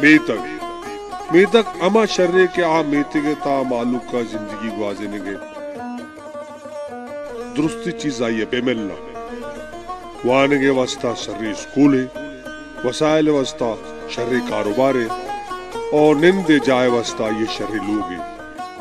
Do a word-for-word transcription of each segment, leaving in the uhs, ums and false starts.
मीतक मीतक अमा शर्रे के आ मीतगे ता मालूक का जिंदगी गुआजने के दुरुस्ती चीज आई है बेमिलना वाने के वास्ता शर्री स्कूल है वसाइल वास्ता शर्री कारोबार है और निंदे जाए वास्ता ये शर्री लोग हैं।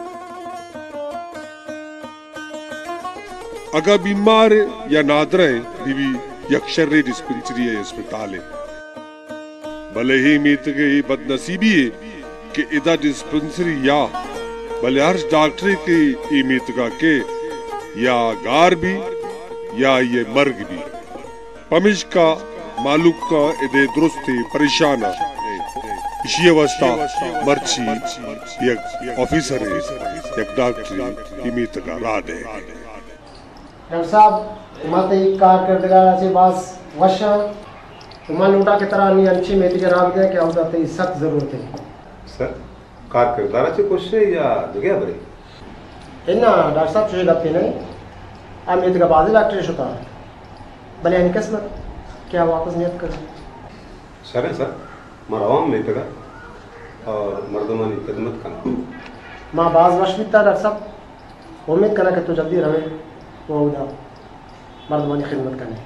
अगर बीमार या नादर है बीवी यक्षर्री डिस्पेंसरी है अस्पताल है भले ही मीत के ही बदनसीबी है कि इधर डिस्पेंसरी या भले हर डॉक्टरी की मीत का के या गार भी या ये मर्ग भी पमिश का मालूक का इधे दुरुस्ती परेशान इसी अवस्था मर्ची एक ऑफिसर है एक डॉक्टरी मीत का राद है। डॉक्टर साहब मत एक कारकर्दगाराचे बास वशा मन उठा के तरह नहीं अच्छी मेथी के राम दे क्या होता है सख्त जरूरत है सर कारकर्दगाराचे क्वेश्चन या जगह बरे इन्ना डॉक्टर साहब तुझे गप्पी नहीं आ मेथी का बाजी डॉक्टर होता भले यानी किस्मत क्या वापस नियत कर सर है सर मरवाम मेथी का और मर्दमानी खिदमत करना माँ बाज वश भी था डॉक्टर साहब उम्मीद करना कि तू जल्दी रहे वो उदा मर्दमानी खिदमत करने।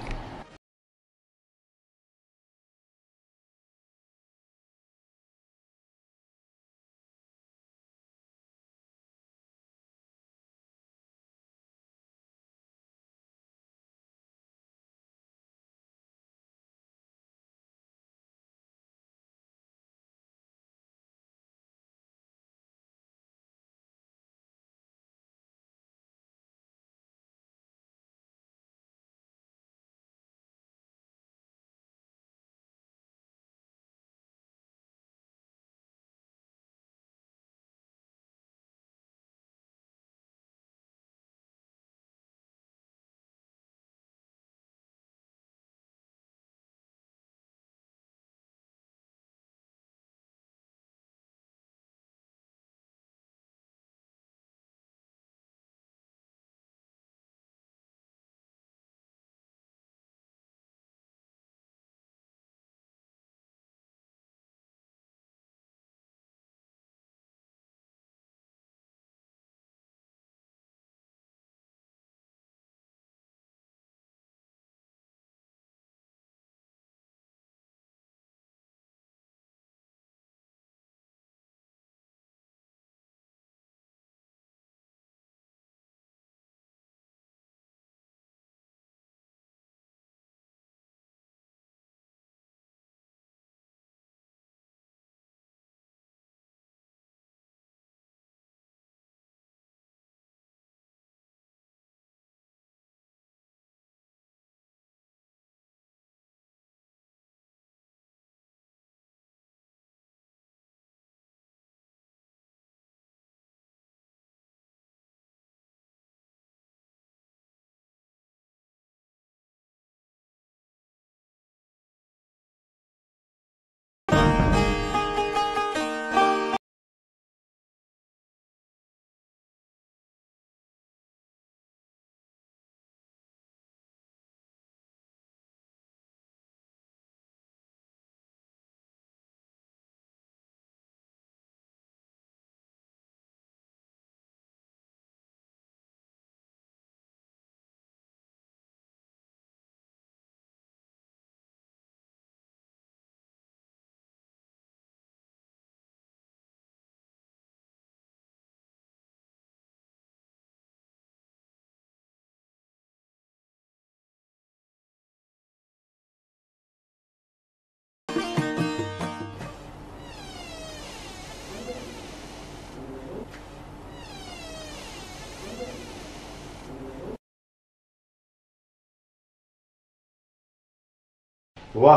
वाह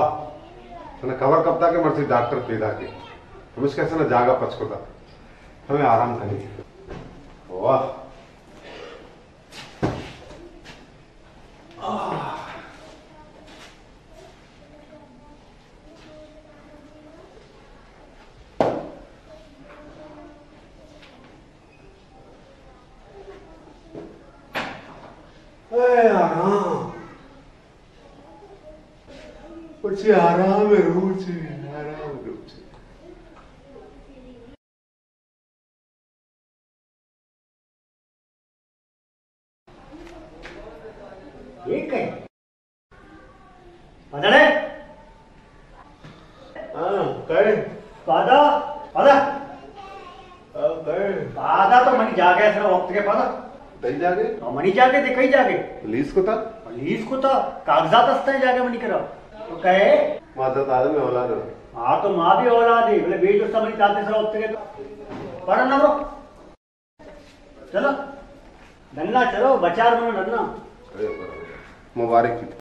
तने कवर कब तक मर्सी डॉक्टर पैदा के हम इसके कैसे ना जागा पचको था हमें आराम करनी वाह आराम પછી આરામે રહું છે આરામ રહું છે एक है पधड़े हाँ कहे पादा पादा कहे पादा तो मनी जागे सर वक्त के पादा दही जागे तो मनी जागे दिखाई जागे पुलिस को था पुलिस को तो कागजात हस्ते जागे मनी करो तो कहे माता आदमी औलाद है हाँ तो माँ भी औलाद है बोले बेट उसका मनी चाहते सर वक्त के तो पढ़ा ना ब्रो चलो डन्ना चलो बचार मनो डन्ना मुबारक की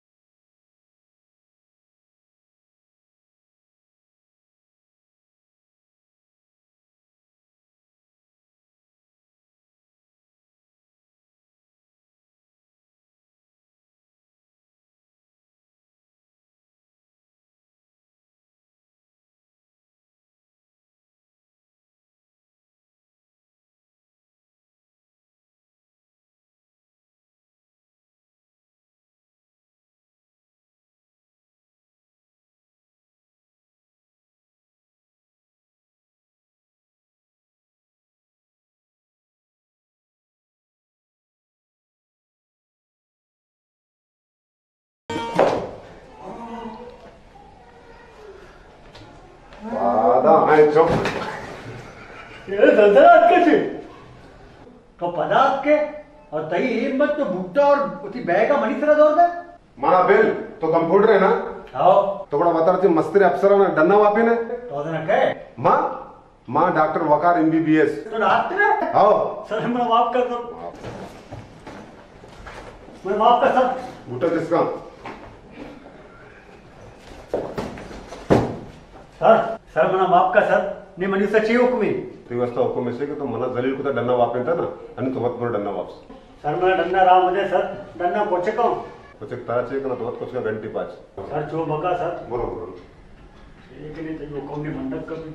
चुप ये जल्दरात कैसे तो पदार्थ के और तई हिम्मत तो भुट्टा और उसी बैग का मनी तरह दौड़ दे माना बिल तो कंप्यूटर है ना आओ तो बड़ा बता रही मस्तिर अफसर ने डन्ना वापी ने तो ना कहे माँ माँ डॉक्टर वकार एमबीबीएस तो रात में आओ सर मैं माफ कर दो मैं माफ कर सर बूटा जिसका सर सर मना माफ कर सर ने मनी सच्ची हुक्मी व्यवस्था हुकुम से कि तो मना जलील को तो डन्ना वापी था ना अनि तो बहुत बड़ा डन्ना वापस सर मैं डन्ना राम मुझे सर डन्ना पहुंचे कौन कुछ एक तारा चाहिए ना तो बहुत कुछ का घंटी पाँच सर जो बका सर बोलो बोलो एक नहीं चाहिए हुक्म ने मंडक कभी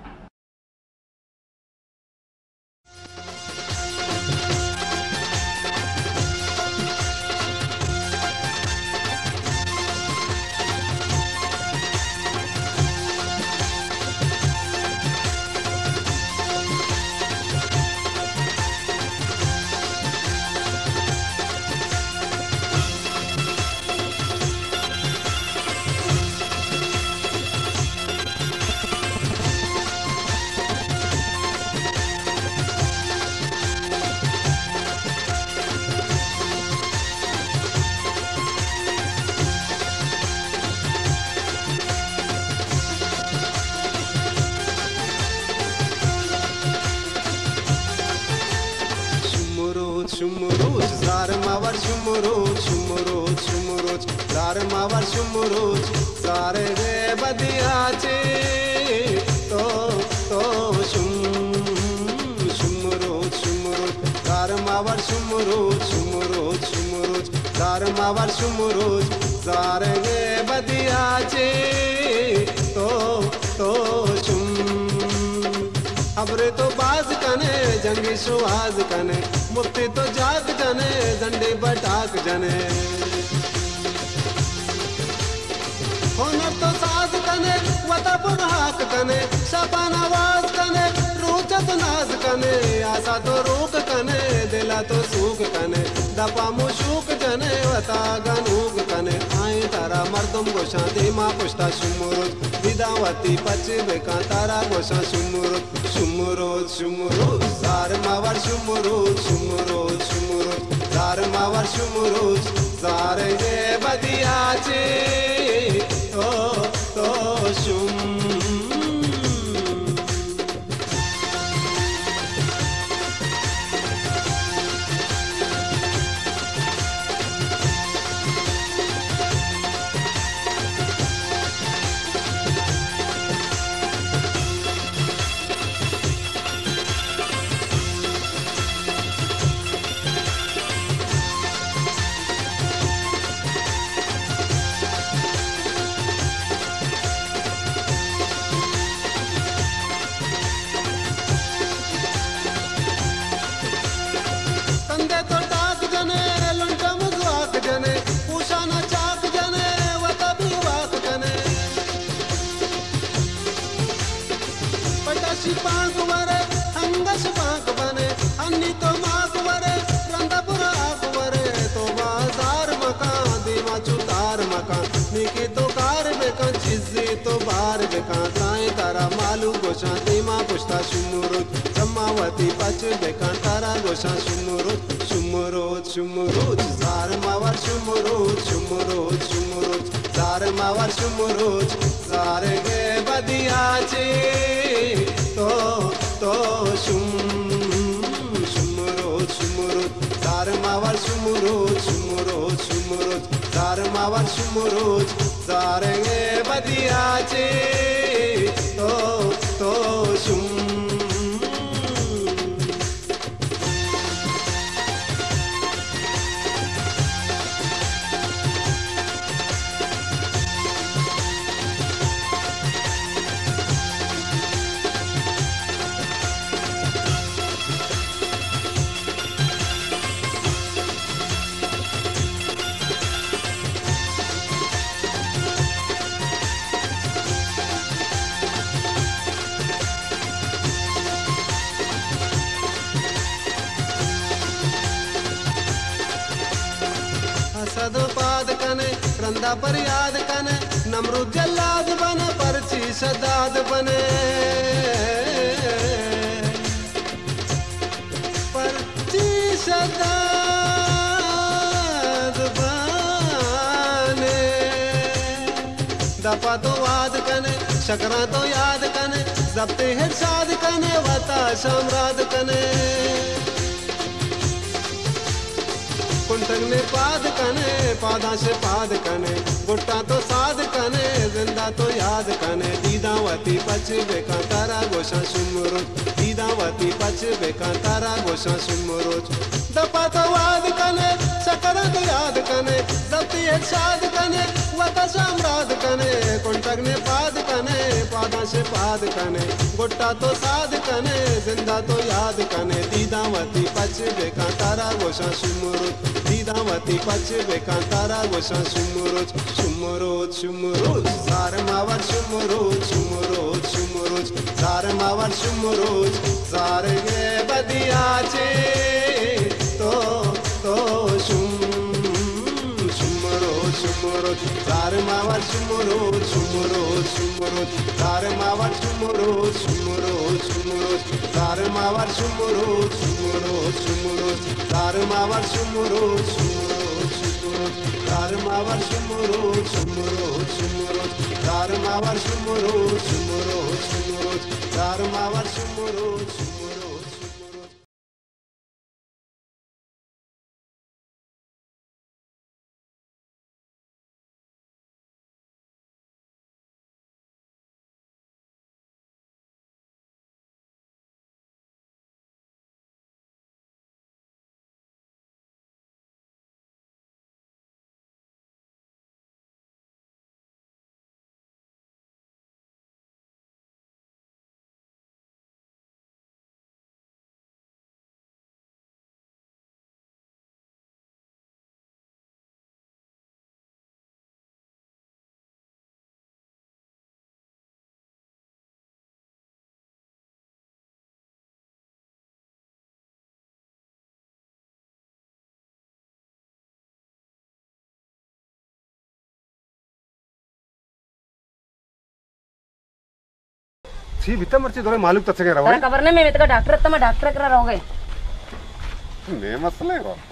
Shumuroj, Zarmawar Shumuroj, Shumuroj, Shumuroj, Zarmawar Shumuroj, Zare re badiyache, to to shum, Shumuroj, Shumuroj, Zarmawar Shumuroj, Shumuroj, Shumuroj, Zarmawar Shumuroj, Zare re badiyache, to to shum. खबरे तो बाज कने जंगी सुहाज कने मुक्ति तो जाग जने जंडी बटाक जने होनर तो साज कने वता बुरहाक कने सपन आवाज कने रूचत नाज कने आशा तो रूक कने दिला तो सूख कने दपा मुशूक जने वता गनूक कने आए तारा मर्दम गोशा दीमा पुष्टा शुमुरुज विदावती पचिबे का तारा गोशा शुमुरुज शुमुरुज शुमुरुज जारमावर शुमुरुज शुमुरुज शुमुरुज जारमावर शुमुरुज जारे रे बदियाचे तो तो शुम गोशा तीमा पुष्टा शुमुरुत समावती पच बेकांतारा गोशा शुमुरुत शुमुरुत शुमुरुत जार मावर शुमुरुत शुमुरुत शुमुरुत जार मावर शुमुरुत जार गे बदियाचे तो तो शुम शुमुरुत शुमुरुत जार मावर शुमुरुत शुमुरुत शुमुरुत जार मावर शुमुरुत जार गे बदियाचे तो तो शुम सदपाद कने रंदा पर याद कने नमरूद जल्लाद बने परची सदाद बने परची सदाद बने दफा तो वाद कने शकरा तो याद कने जब्ते है साद कने वता सम्राद कने कुंटंग ने पाद कने पादा से पाद कने गुट्टा तो साध कने जिंदा तो याद कने दीदावती पच बेका तारा गोशा शुमुरुत दीदावती पच बेका तारा गोशा शुमुरुत दपा तो वाद कने सकरा तो याद कने जब्ती है साध कने वता सम्राद कने कुंटंग ने पाद कने पादा से पाद कने गुट्टा तो साध कने जिंदा तो याद कने दीदावती पच बेका तारा गोशा शुमुरुत दीदावती पच बेका तारा गोशा शुमुरुत शुमुरुत शुमुरुत जार मावर शुमुरुत शुमुरुत शुमुरुत जार मावर शुमुरुत जार गे बदियाचे तो तो शुम शुमुरुत शुमुरुत जार मावर शुमुरुत शुमुरुत शुमुरुत जार मावर शुमुरुत शुमुरुत शुमुरुत जार मावर शुमुरुत शुमुरुत शुमुरुत जार मावर शुमुरुत शुमुरुत शुमुरुत जार मावर शुमुरुत शुमुरुत शुमुरुत जार मावर शुमुरुत शुमुरुत शुमुरुत जार मावर शुमुरुत शुमुरुत शुमुरुत सी बिता मर्ची दोरे मालूम तत्से के रहो तेरा खबर नहीं मैं तो डॉक्टर तो मैं डॉक्टर करा रहोगे ने मसले रो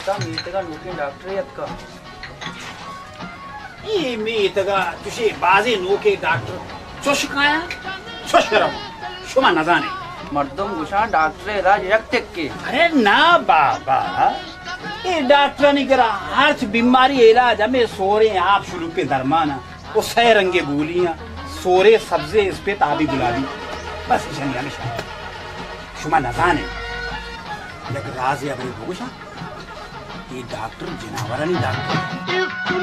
बता मीतगा नोके डॉक्टरियत का ये मीतगा तुझे बाजे नोके डॉक्टर चुशकाया चुशरम शुमा न जाने मर्दम गुशा डॉक्टर इलाज रक्त के अरे ना बाबा ये डॉक्टर नहीं करा हर बीमारी इलाज हमें सोरे आप शुरू पे दरमाना वो सह रंगे बोलियां सोरे सब्जे इस पे ताबी गुलाबी बस जनिया में शुमा न जाने लेकिन राज है अपनी भूषा ये डॉक्टर जिनावरा नहीं डॉक्टर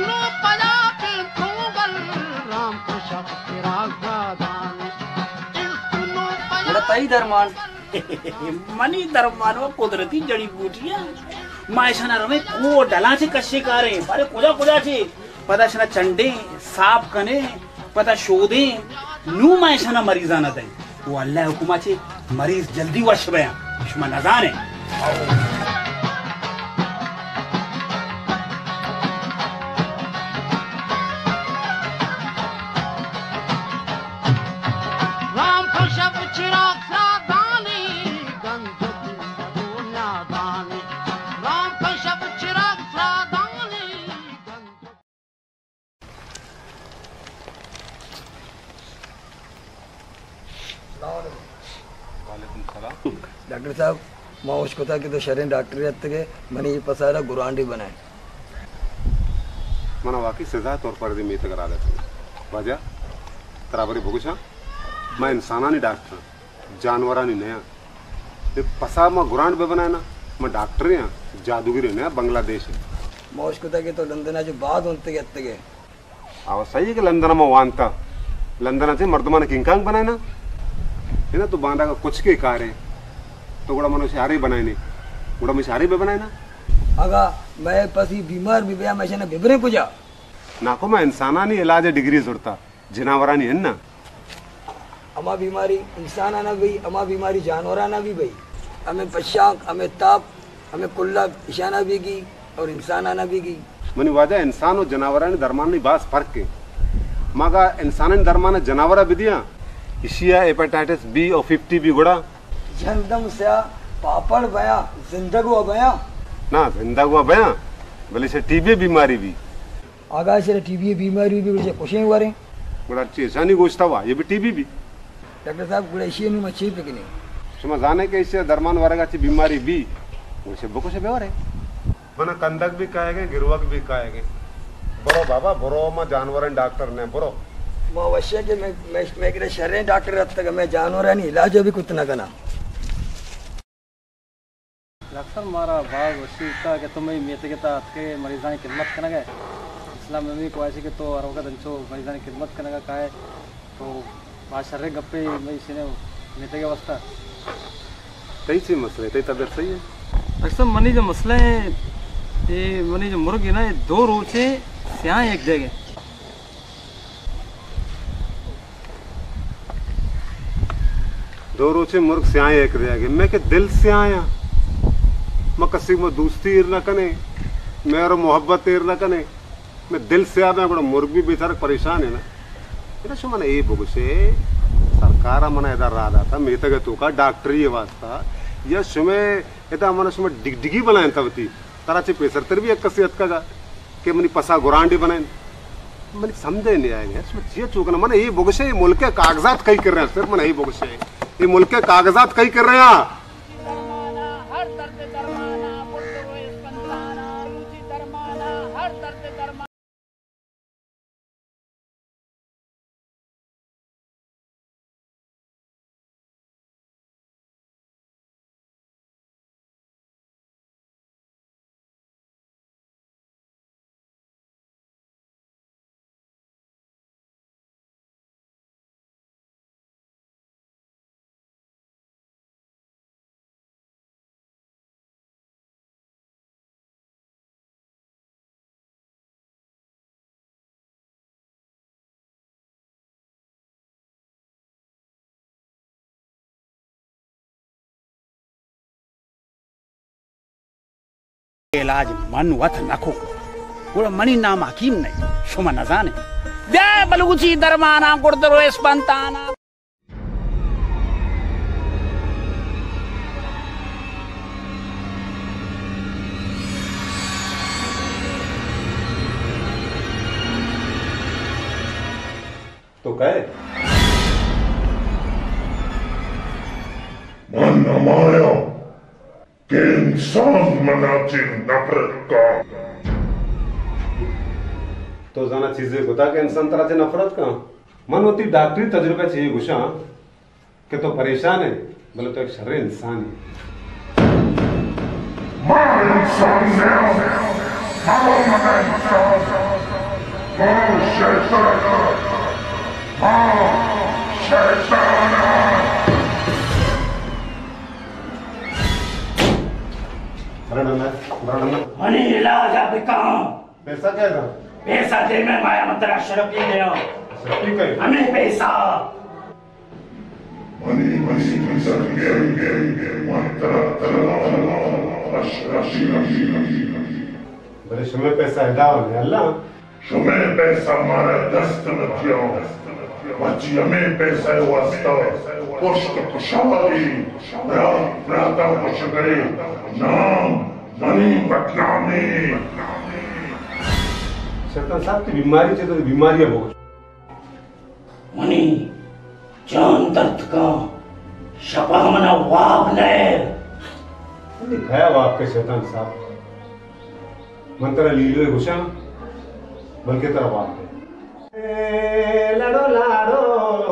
तई दरमान मनी दरमान वो कुदरती जड़ी बूटियां मायशना रमे को डला से कश्य कारे अरे कुजा कुजा से पता शना चंडे साफ कने पता शोधे नू मायशना मरीजा न दे वो अल्लाह हुकुमा से मरीज जल्दी वश बया शुमा न जाने डॉक्टर साहब माँ उसको था कि तो शरण डॉक्टर के मनी पसारा गुरांडी बनाए मना वाकई सजा तौर पर दी मीत करा देते वजह तराबरी भुगुशा मैं इंसानानी डॉक्टर जानवरानी नया ये पसा मैं गुरांड पे बनाया ना मैं डॉक्टर हैं जादूगिरी नया बांग्लादेश माँ उसको था कि तो लंदन जो बाद उनते के गए आवा सही है कि लंदन में वानता लंदन से मर्दमान किंकांग बनाए ना है ना तो बांधा का कुछ के कार है तो गुड़ा मनुष्य हारी बनाए नहीं गुड़ा में हारी पे बनाए ना अगा मैं पसी बीमार भी गया मैं शने बिबरे पूजा ना को मैं इंसाना नहीं इलाज डिग्री जुड़ता जिनावरा नहीं है ना अमा बीमारी इंसान आना भी अमा बीमारी जानवर आना भी भाई हमें पशाक हमें ताप हमें कुल्ला इशाना भी की और इंसान आना भी की मनी वाजा इंसान और जनावरा ने दरमान नहीं बास फर्क के मगा इंसान ने दरमान जनावरा भी दिया इशिया हेपेटाइटिस बी और फिफ्टी भी गुड़ा जंदम से पापड़ बया जिंदगुआ बया ना जिंदगुआ बया भले से टीबी बीमारी भी आगा से टीबी बीमारी भी बड़े खुशी हुआ रे गुड़ा चेसा नहीं गोश्ता हुआ ये भी टीबी भी डॉक्टर साहब गुड़ा इशिया में मच्छी पे किने सुमा जाने के इससे दरमान वारेगा ची बीमारी भी उसे बको से बेवर है बना कंदक भी कहेंगे गिरवक भी कहेंगे बरो बाबा बरो में जानवर डॉक्टर ने बरो मैं अवश्य के मैं मैं मैं के शरीर डॉक्टर रख तक मैं जानवर नहीं इलाज भी कुछ ना करना डॉक्टर मारा बाग वसी का के तुम्हें मेते के तात के मरीज़ां की खिदमत करना है इस्लाम में भी कोई के तो अरोगा दंचो मरीज़ां की खिदमत करने का काहे तो बात शरीर गप्पे मैं इसने मेते के अवस्था कई से मसले कई तबीयत सही है अक्सर मनी जो मसला है ये मनी जो मुर्ग है ना ये दो रोज से स्याह एक जगह दो रोचे मुर्ग से आए एक रह गए मैं के दिल से आया मैं कसी में दोस्ती ईर न कने मेरा मोहब्बत ईर न कने मैं दिल से आया बड़ा मुर्ग भी बेचारा परेशान है ना इधर शो मैंने ये बुग से सरकार मना इधर रहा था मैं तक तो का डॉक्टरी ये वास्ता या शुमे इधर मना शुमे डिग डिगी बनाए तब थी तारा चे पेसर तर भी एक कसियत का कि मनी पसा गुरांडी बनाए मैंने समझे नहीं आएंगे इसमें ये चूकना मैंने ये बुग से मुल्क के कागजात कई कर रहे हैं सिर्फ मैंने यही बुग से ये मुल्क के कागजात कई कर रहे हैं इलाज मन वथ नखो गुड़ मणि नाम हकीम नहीं शुमा न जाने दे बलगुची दरमाना गुड़दरो स्पंताना कहे मन माया के इंसान मनाचे नफरत का तो जाना चीजें होता कि इंसान तरह से नफरत का मन होती डॉक्टरी तजुर्बे चाहिए गुशा कि तो परेशान है बोले तो एक शर्र इंसान है मां इंसान ने मां मना इंसान मां शैतान मां शैतान मनी इलाज आप कहाँ पैसा क्या था पैसा दे में माया मंत्रा शरफ पी ले हमें पैसा मनी मनी पैसा के मंत्रा तला अशराशी बोले शुमे पैसा हटाओ ने अल्लाह शुमे पैसा मारा दस्त में थियो बच्ची हमें पैसा वास्ता पुष्ट कुशाली रात प्रातः कुछ गए नाम मनी बदनामी शैतान साहब की बीमारी से तो बीमारी है बहुत मनी जान दर्द का शपा मना वाप ने दिखाया वो आपके शैतान साहब मंत्र लीलो घुसा बल्कि तरह वाप है लड़ो लाड़ो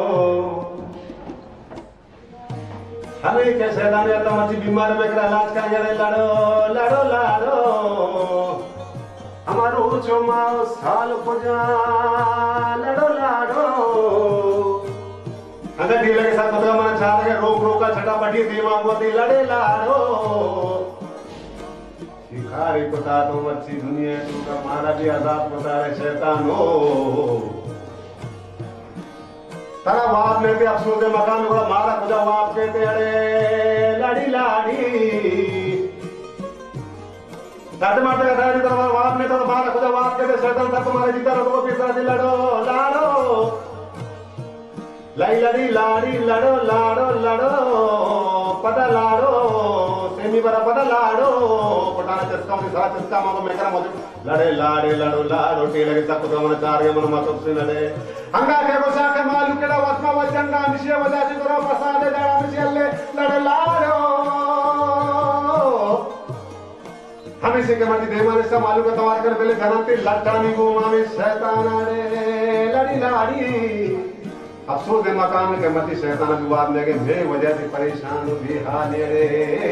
हमें क्या शैतान है तो मची बीमार में करा इलाज का जड़े लड़ो लड़ो लाड़ो हमारो चोमाओ साल पुजा लड़ो लाड़ो अगर डीलर के साथ मतलब मना चाह रहे रोक रोका छटा पटी दिमाग मोती लड़े लाड़ो शिकारी पता तो अच्छी दुनिया तू का मारा भी आजाद पता है शैतान हो तारा बाप ने भी अफसोस दे मकान में बड़ा मारा खुदा बाप कहते अरे लाड़ी लाड़ी साटे माटे का दाड़ी तरह बाप ने तो मारा खुदा बाप कहते शैतान था तुम्हारे जीता रखो पिसरा जी लड़ो लाड़ो लाई लड़ी लाड़ी लड़ो लाड़ो लड़ो पदा लाड़ो सेमी बरा पदा लाड़ो पटाना चस्का में सारा चस्का मारो मैं करा मौजूद लड़े लाड़े लड़ो लाड़ो टेलर के सब कुछ मन चार के मन मासो से लड़े हंगा के गोसा के मालू केड़ा वस्मा वचंगा मिशिया वजासी करो प्रसाद दाड़ा मिशियले लड़े लाड़ो हमें से के मर्दी देवाने से मालू के तवार कर पहले धनंती लट्टानी गोमा में शैतान आड़े लड़ी लाड़ी अफसोस है मकान के मती शैतान विवाद में के मैं वजह से परेशान भी हाल रे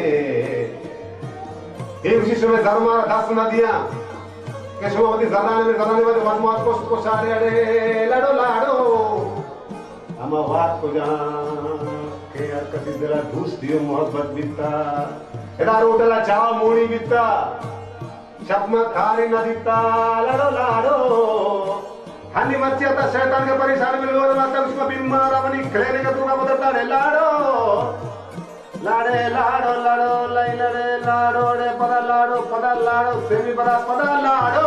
ये उसी समय धर्मा दस नदियां के शुभवती जराने में जराने वाले वनमात को को सारे अरे लड़ो लाड़ो हम बात को जान के यार कभी जरा धूस दियो मोहब्बत बिता एदा रोटला चाव मोड़ी बिता शपमा खारी न दिता लड़ो लाड़ो हनी मच्छी आता शैतान के परेशान में लोग माता उसको बीमार अपनी खेलने का दूंगा बदलता रे लाड़ो लाड़े लाड़ो लाड़ो लाई लड़े लाड़ो रे पदा लाड़ो पदा लाड़ो सेमी पदा पदा लाड़ो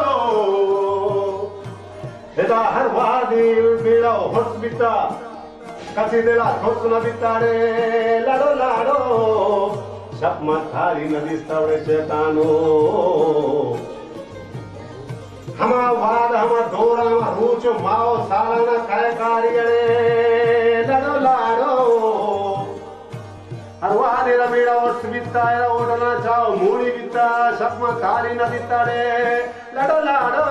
एदा हर वादी बीड़ा होश बिता कसी देला होश न बिता रे लाड़ो लाड़ो सब मत थारी नदी स्तवड़े शैतानो हमा वाद हमा दोरा हमा रूचो माओ सालाना काय कारियड़े लड़ो लाड़ो हर वादे रमीड़ा और बिता है ओडना जाओ मूड़ी बिता सब थारी नदी तड़े लड़ो लाड़ो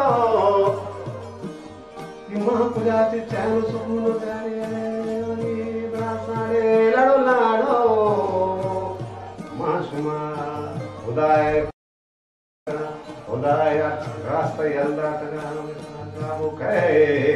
मां पुजाते चैन सुकून प्यारे बरासारे लड़ो लाड़ो माशुमा खुदाए खुदाए रास्ता अल्लाह तआला वो कहे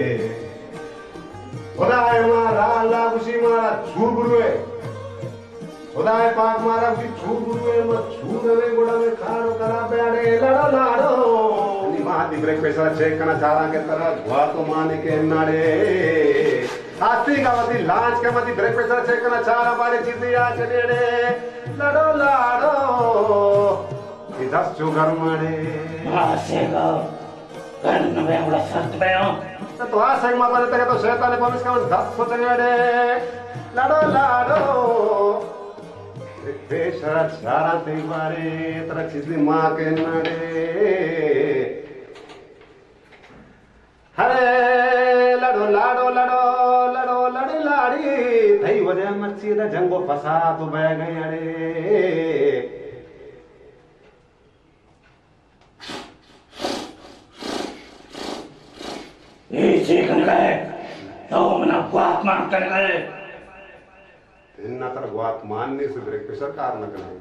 खुदाए मारा अल्लाह खुशी मारा छू गुरुए खुदाए पाक मारा भी छू गुरुए म छू नवे गुड़ा में खारो करा बेड़े लड़ो लाड़ो नी मां दी ब्रेक पैसा चेक करना चाह रहा के तरह दुआ तो माने के नाड़े आस्ती का मती लांच के मती ब्रेक पैसा चेक करना चाह रहा बारे चीजें आ चलेड़े लड़ो लाड़ो दस जो घर मारे आसेगा करन में बड़ा सख्त बयां तो आ संग माता ने तो शैतान ने प्रॉमिस कर दस सोचेड़े लड़ो लाड़ो बेशरा चारा ते मारे तरह चीज़ मां के नड़े हरे लड़ो लाड़ो लड़ो वजह मच्छी दा जंगो फसा तो बह गए अड़े। ये चेकन गए तो मना गुआत मान कर गए इन्ना तर गुआत मानने से ब्रेक पे सरकार न करे।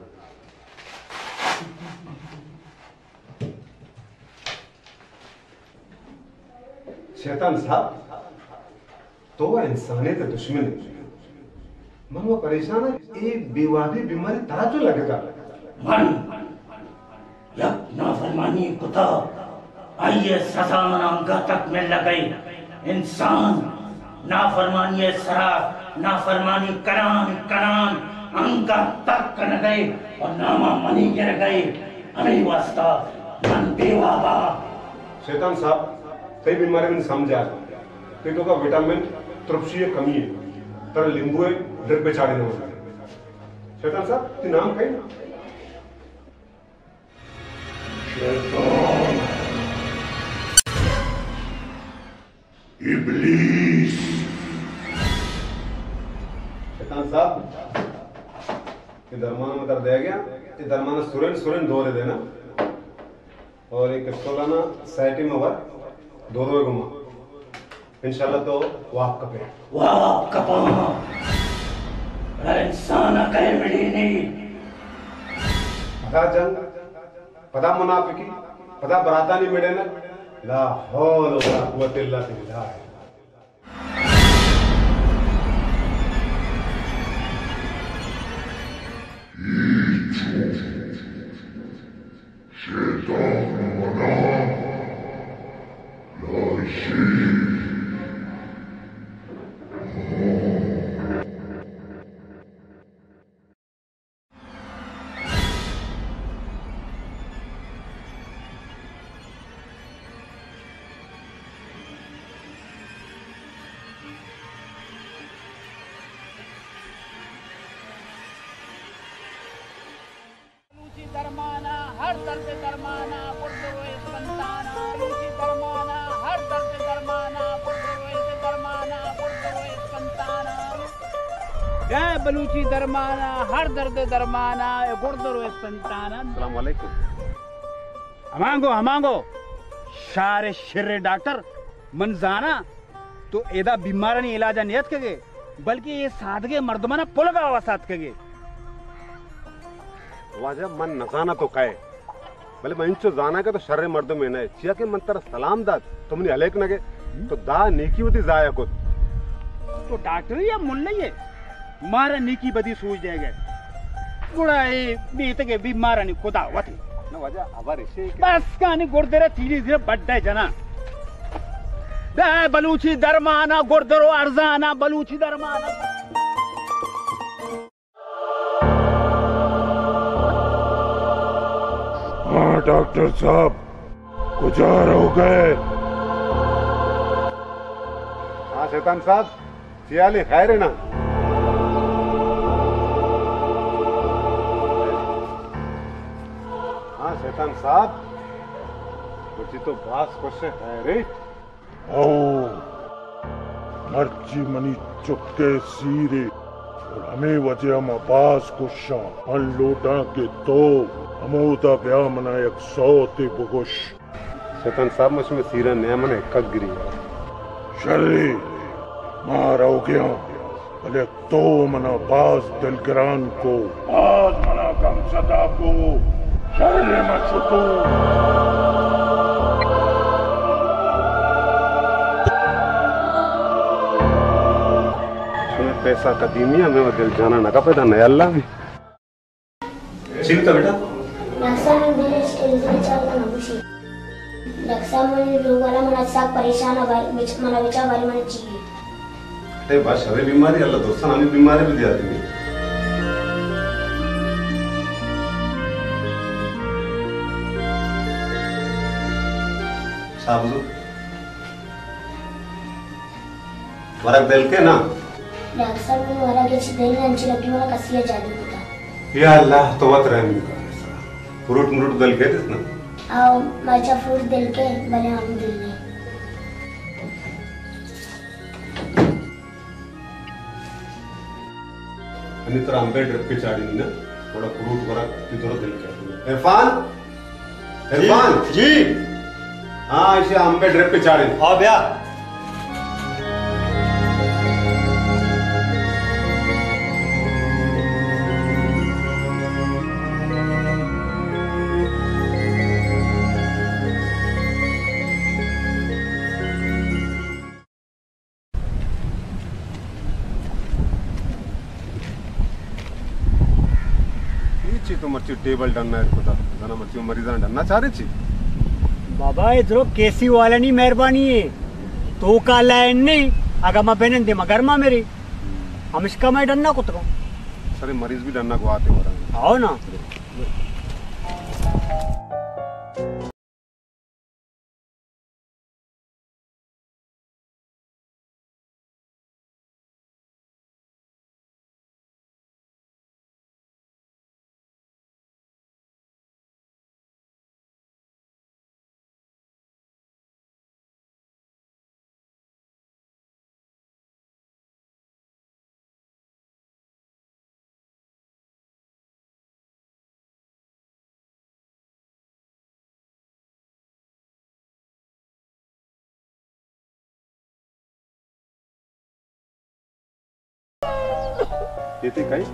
शैतान साहब तो वह इंसानियत दुश्मन है। मन वो परेशान है एक बेवादी बीमारी तरह जो लगेगा मन यक नाफरमानी कुता आइए सजा मनाऊंगा तक में लगई इंसान नाफरमानी सरा नाफरमानी करान करान अंगा तक न गए और नामा मनी गिर गए हमें वास्ता मन बेवाबा। शैतान साहब कई बीमारी में समझा पेटों का विटामिन तृप्सीय कमी है तर लींबू है ड्रिप पे चाड़े न शैतान साहब ते नाम कहीं शैतान इब्लीस। शैतान साहब ये दरमान में कर दिया गया ये दरमान सुरेन सुरेन दो दे देना और एक सोलाना साइटी में वर दो दो घुमा इंशाल्लाह तो वाप कपे वाप कपा इंसान कहे मिली नहीं पता जंग पता मुनाफिकी पता बराता नहीं मिले ना ला हौल वला कुव्वत इल्ला बिल्लाह। शैतान मना लाशी दरमाना हर दर्द दरमाना पुरदरोए संताना बलूची दरमाना हर दर्द दरमाना पुरदरोए दरमाना पुरदरोए संताना जय बलूची दरमाना हर दर्द दरमाना गुरदरोए संताना। अस्सलाम वालेकुम। हमांगो हमांगो शारे शिर्रे डॉक्टर मनजाना तो एदा बीमार नहीं इलाज नियत के बल्कि ये सादगे मर्दमाना पुलगा वसात के वाजा मन नजाना तो कहे भले मैं इंचो जाना के तो शर्रे मर्द में नहीं चिया के मन तर सलाम दाद तुमने अलेक नगे तो दा नेकी होती जाया को तो डॉक्टर या मुल्ला ये मारा नेकी बदी सोच देगा गुड़ा ये बीत के भी मारा नहीं खुदा वती ना वाजा आवार ऐसे बस कानी गुर्दरे धीरे धीरे बढ़ता जना दे बलूची दरमाना गुर्दरो अर्जाना बलूची दरमाना। हाँ डॉक्टर साहब गुजार हो गए। हाँ शैतान साहब सियाली खैर है ना। हाँ शैतान साहब मुझे तो बास खुश है रे। ओ मर्ची मनी चुपके सीरे और हमें वजह हम अब्बास कुशा अन लोटा के तो हमोदा ब्याह मनायक सौते बुगुश। शैतान साहब मुझमें सीरा नया मने कग गिरी शर्री मार हो गया भले तो मना बास दिलगरान को आज मना कम सदा को शर्रे मचुतो पैसा कदीमिया में वो दिल जाना ना का पैदा नया अल्लाह भी सीखता बेटा रक्षा में मेरे स्टेज पे चलता ना खुशी रक्षा में लोगाला मना साक परेशान है बिच मना बिचा वाली मन चाहिए ते बस हवे बीमारी अल्लाह दोस्तन हमें बीमारी भी दिया दी साबुजो वरक दिल के ना रक्षा में वरक के दिल अंची लगी वाला कसिया जादू होता या अल्लाह तो वत रहमी फ्रूट फ्रूट दिल के ना आओ मचा फ्रूट दिल के भले हम दिल में अपनी तरह अंबे ड्रिप पे चाड़ी नहीं ना, थोड़ा फ्रूट भरा थोड़ा दिल कर। इरफान, इरफान जी, हाँ इसे अंबे ड्रिप पे चाड़ी। हाँ भैया। तो मर्ची टेबल डरना है खुदा जना मर्ची मरीजा डरना चाह रही थी बाबा इधरो केसी वाला नहीं मेहरबानी है तो का लाइन नहीं अगर मैं पहने दे मगर मां मेरी हम इसका मैं डरना कुछ को सारे मरीज भी डरना को आते हो रहा आओ ना येते काही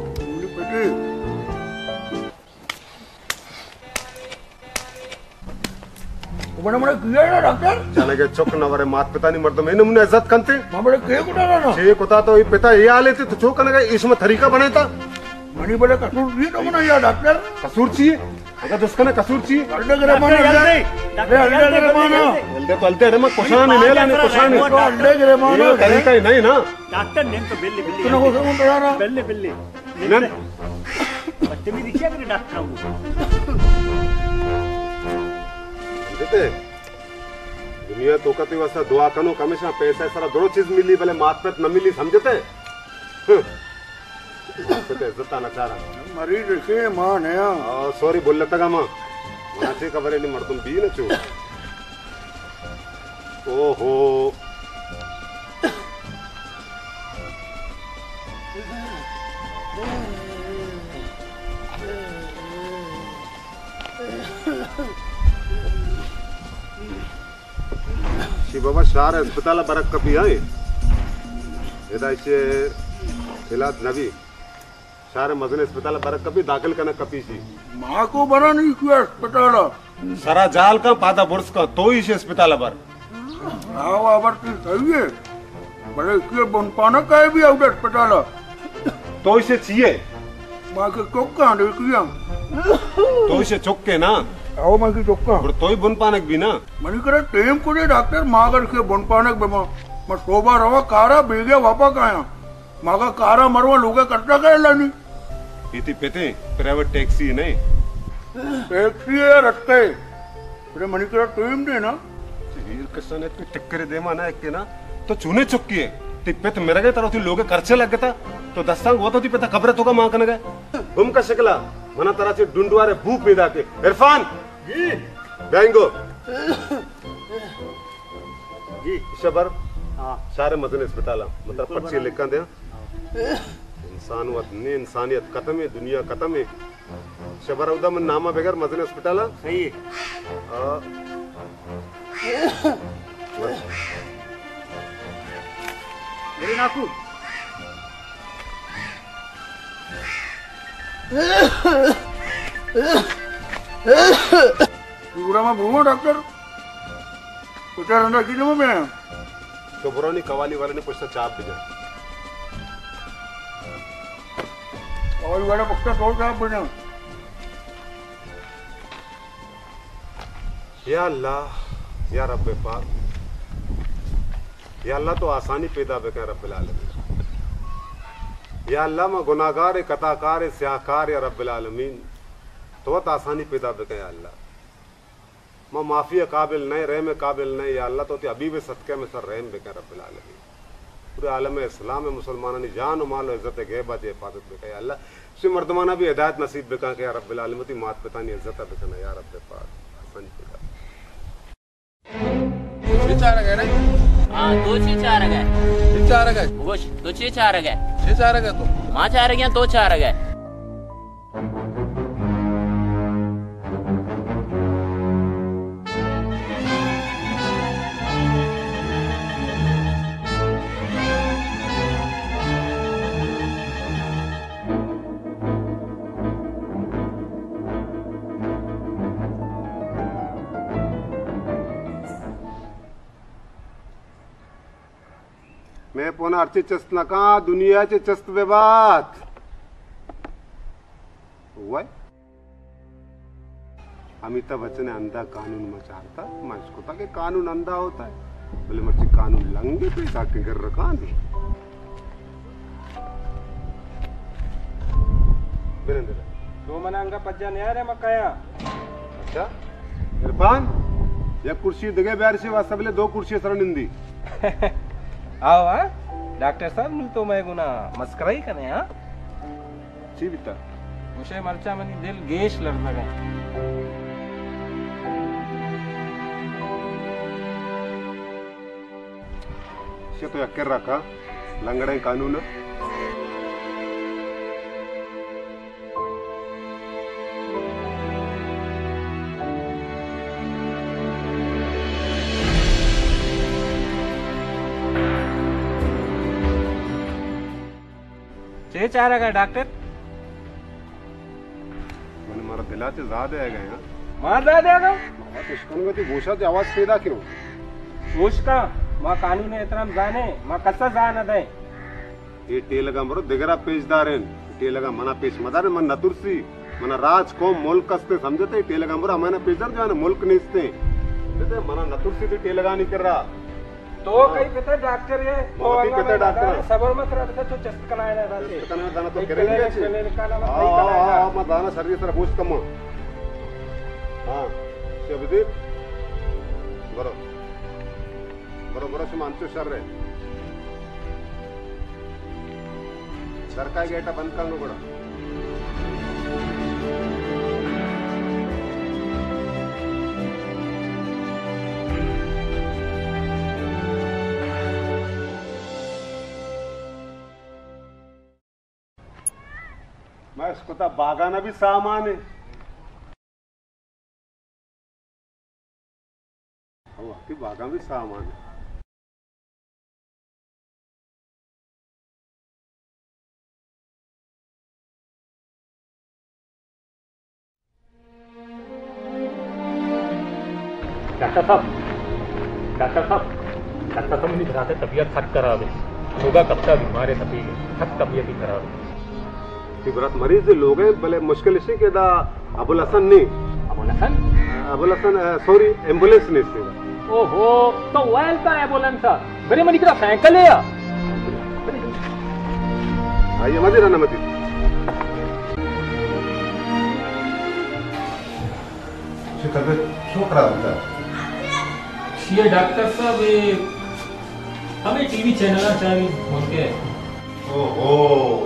बड़े बड़े किया ना डॉक्टर जाने के चौक नवरे मात पिता नहीं मर्द मैंने मुने इज्जत कंते बड़े के कुटा ना छे कोता तो ये पिता ये आले थे तो चौक ने इसमें तरीका बने था मनी बड़े कसूर नहीं तो बना यार डॉक्टर कसूर चाहिए अगर तो उसका ना कसूर चाहिए अल्ले करे मानो अल्ले अल्ले करे मानो अल्ले तो अल्ले रे मैं कुशान नहीं ले लेने कुशान नहीं अल्ले करे मानो तरीका ही नहीं ना डॉक्टर ने तो बिल्ली बिल्ली तूने को समझ पड़ा ना बिल्ली बिल्ली ना बच्चे भी दिखिया मेरे डॉक्टर को देते दुनिया तो कती वास्ता दुआ कनो हमेशा पैसा सारा दोनों चीज मिली भले मात पे न मिली समझते पते इज्जत ना चारा मरीज के मां ने आ सॉरी बोल लेता का मां माचे खबर नहीं मर्दम बी न चो ओहो बाबा शार अस्पताल बरक कपी आए इधर इसे इलाज नबी शार मजने अस्पताल बरक कपी दाखिल करना कपी सी माँ को बना नहीं किया अस्पताल सारा जाल का पादा बुर्स का तो ही अस्पताल बर आओ आवर की सही है बड़े के बन पाना का भी आउट अस्पताल तो इसे चाहिए माँ के चौक का दे किया तो इसे चौक के ना आओ माँ की चौक का तो ही बन पानक भी ना मनी करे टेम को दे डॉक्टर माँ कर के बन पानक बेमा मैं सोबा रवा कारा बेगे वापा काया माँ का कारा मरवा लोगे करता का लानी इति पेते प्राइवेट टैक्सी नहीं टैक्सी है रखते तेरे मनी करे टेम दे ना वीर किसान ने टक्कर दे माना एक के ना तो चूने चुक्की है टिप्पे तो मेरे गए तरह थी लोगे खर्चे लग गया था तो दस्तांग वो तो थी पता खबर तो का मां कने गए घूम का शकला मना तरह से डुंडुआरे भूख पैदा के इरफान जी बैंगो जी शबर हां सारे मदन अस्पताल मतलब पर्ची लिखा दे इंसान वत ने इंसानियत खत्म है दुनिया खत्म है शबर उदा मन नामा बगैर मदन अस्पताल सही है मेरे नाकू पूरा में भूमो डॉक्टर कुछ रंडा की जमा में तो बुरानी कवाली वाले ने पूछता चाप भेजा कवाली वाला पक्का तो चाप भेजा या अल्लाह या रब्बे पाक या अल्लाह तो आसानी पैदा बेकर रब्बिल आलमीन या अल्लाह मैं गुनाहगार कताकार स्याहकार या रब्बिल आलमीन तो वत आसानी पैदा बेकर या अल्लाह मैं माफी काबिल नहीं रहम काबिल नहीं या अल्लाह तो अभी भी सदक़े में सर रहम बेकर रब्बिल आलमीन पूरे आलम इस्लाम में मुसलमानों ने जान और माल इज्जत गैबत हिफाजत बेकर या अल्लाह से मर्दमाना भी हिदायत नसीब बेकर के या रब्बिल आलमीन मात पिता ने इज्जत बेकर या रब्बे पाक आसानी पैदा चार गए ना हाँ दो छह चार गए चार गए वो दो छह चार गए छह चार गए तो माँ चाह रहे तो चाह रहे मैं पुन्हा अर्ची चस्त नका दुनियाचे चस्त बेबात हुआ अमिताभ बच्चन अंधा कानून मचाता मैं था कि कानून अंधा होता है बोले मर्ची कानून लंगे पे जाके कर रखा दी दो मना अंगा पज्जा नहीं आ रहा मकाया अच्छा इरफान या कुर्सी दगे बैर से वास्तव में दो कुर्सी सरण निंदी आओ हाँ डॉक्टर साहब नु तो मैं गुना मस्करा ही कने हाँ जी बिता मुझे मरचा मनी दिल गेश लड़ लगे से तो यक्कर रखा लंगड़े कानून चे चाह रहा डॉक्टर मैंने मारा दिलाचे ज्यादा है गए मार रहा देगा तो घोषा आवाज पैदा क्यों घोष का माँ कानून एहतराम जाने माँ कसा जाना दे ये टेलगा मरो दिगरा पेशदार है टेलगा मना पेश मदार मन नतुरसी मना राज को मुल्क कस्ते समझते टेलगा मरो हमारा पेशदार जो है ना मुल्क निस्ते मना नतुरसी तो टेलगा नहीं कर रहा तो कहीं पता डॉक्टर है तो पता डॉक्टर सबर मत रहा तो चेस्ट कनाए ना रहते चेस्ट कनाए दाना तो करेंगे हां हां हां मत दाना शरीर तरफ पूछ कम हां शब्दीप बरो बरो बरो से मानचो सर रे सर का गेट बंद करनो पड़ा मैं इसको तो बागाना भी सामान है वाकई बागा भी सामान है डॉक्टर साहब डॉक्टर साहब डॉक्टर साहब मुझे बताते तबीयत थक खराब है होगा कब तक बीमार है तभी थक तबीयत ही खराब है बरत मरीज लोग हैं भले मुश्किल से के दा अबुल हसन नहीं अबुल हसन अबुल हसन सॉरी एम्बुलेंस नहीं से ओहो तो वायल का एम्बुलेंस बड़े मनी करा साइकिल है आइए मजी रहना मजी तबीयत क्यों खराब होता है ये डॉक्टर साहब हमें टीवी चैनल चाहिए बोलते ओहो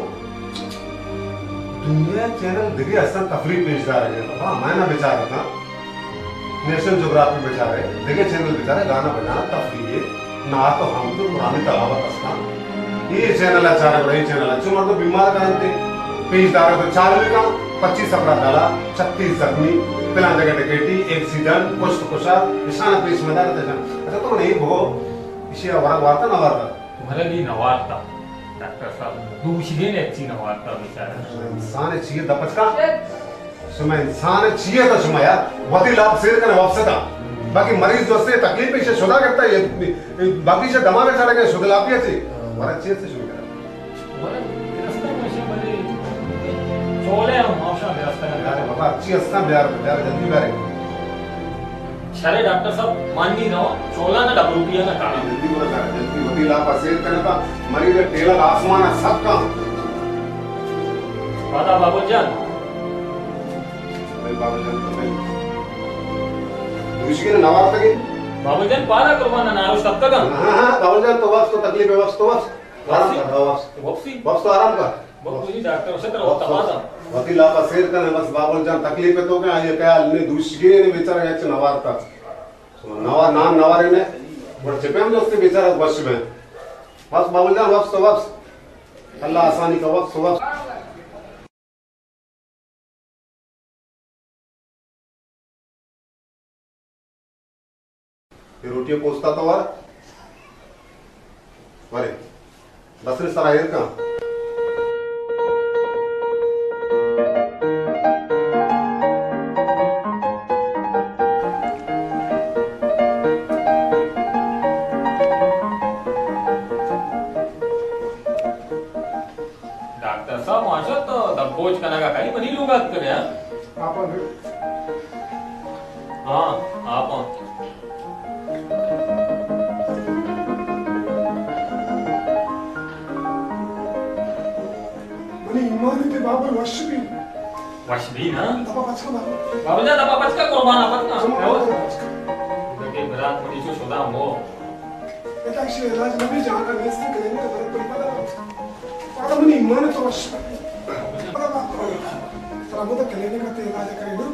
दुनिया चैनल दिखे असर तफरीह पेशदार है हाँ मैं ना बेचारा था नेशनल ज्योग्राफी बेचारे दिखे चैनल बेचारे गाना बजाना तफरीह ना तो हम तो पुरानी तलावत असना ये चैनल अच्छा है बड़ा चैनल अच्छा मर्द बीमार करते पेशदार तो चालीस का पच्चीस अपराध डाला छत्तीस जख्मी पिला जगह टिकेटी एक्सीडेंट पुष्ट कुशा निशाना पेश मदार अच्छा तो नहीं भो इसे वार्ता न वार्ता तुम्हारे लिए नवारता डॉक्टर साहब दूसरे ने अच्छी नवारता बेचारा इंसान चाहिए दपच का सुमा इंसान चाहिए तो सुमा यार वती लाभ शेर करने वापस का बाकी मरीज जो से तकलीफ से शुदा करता है ये बाकी से दमा में चढ़ गए शुदा लापिया से वाला चीज से शुरू करा वाला रास्ता में से बड़े चोले हम माशा रास्ता अरे बाबा अच्छी रास्ता बिहार बिहार जल्दी बिहार चले डॉक्टर साहब मान नहीं रहो चोला ना डब रुपया ना काम जल्दी बोला कर जल्दी वती लाभ शेर करने का मरीज का टेला आसमान सब का वादा बाबूजान भाई बाबूजान तो भाई दूसरी ने नवार तक बाबूजान पारा कुर्बाना ना उस तब तक हां हां बाबूजान तो वापस तो तकलीफ है वापस तो वापस आराम कर वापस वापसी वापस तो आराम कर बाबूजी डॉक्टर से करो तमाजा वती लाभ शेर करने बस बाबूजान तकलीफ है तो क्या ये क्या ने दूसरी ने बेचारा याच नवार तक नवा नाम नवारे ने और चिपम जो उसके बेचारा बस में बस बाबूजान वापस तो वापस अल्लाह आसानी का वक्त सुबह। ये रोटियां पोसता तो और अरे बसरे सराय का डॉक्टर साहब माशा तो दबोच कनागा काही बनी लुगात करे आपण हां आप मनी ईमान ते बाबा वश भी वश भी ना दबा बचका बाबा बाबा जा दबा बचका कुर्बान आपत ना के बरात मनी जो शोदा मो एटा शे इलाज नबी जहां का नेस्ती करने का बड़ा परिपदा पाड़ा मनी ईमान तो वश बाबा सलामत कलेने का ते इलाज करे ना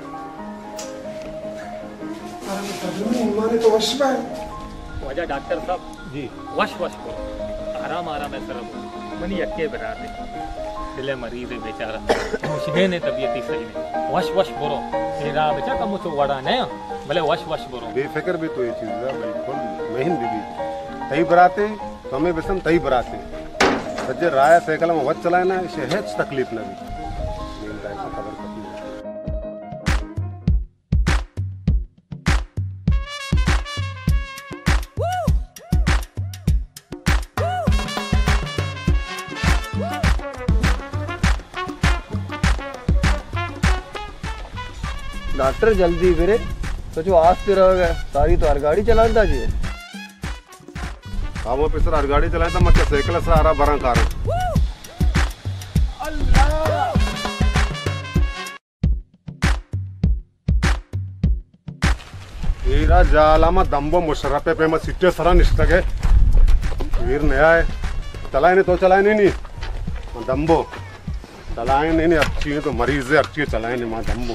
अरे तजमी ईमान तो वश है वजह डॉक्टर साहब जी वश वश को आराम आराम है सर मनी यक्के बरात है दिले मरीज है बेचारा मुश्किल ने तबीयत ही सही नहीं वश वश बोरो तेरा बेचा का मुझे वड़ा नहीं भले वश वश बोरो बेफिक्र भी तो ये चीज है बिल्कुल महीन बीबी तई बराते तो हमें बिसम तई बराते सज्जे राय साइकिल में वत चलाए ना इसे हेच तकलीफ ना भी खबर कती डॉक्टर जल्दी फिरे तो जो आस्ते रहोगे सारी तो हर गाड़ी चलाता जी हम पे सर हर गाड़ी चलाए तो मैं साइकिल से आ रहा बरा कार हीरा जालामा दम्बो मुशर्रफ पे मैं सिट्टे सरा निष्ठक है वीर नया है चलाए नहीं तो चलाए नहीं नहीं दम्बो चलाए नहीं नहीं अच्छी है तो मरीज है अच्छी चलाए नहीं माँ दम्बो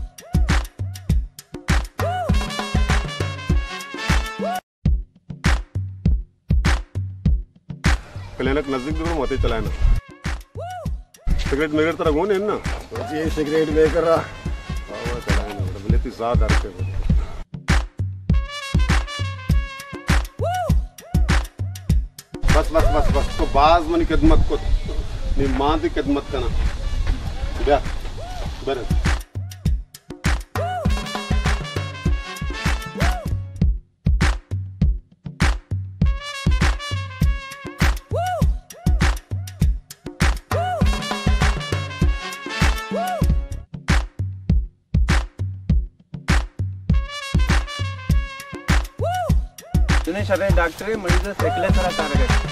क्लिनिक नजदीक दूर मोते चलाना सिगरेट मेगरेट तरह कौन है ना जी सिगरेट लेकर रहा वो चलाना बोले ती साथ आते हो बस बस बस बस तो बाज मनी खिदमत को नी मां दी खिदमत करना क्या बरं शबे डॉक्टर मरीज सेकले तरह टारगेट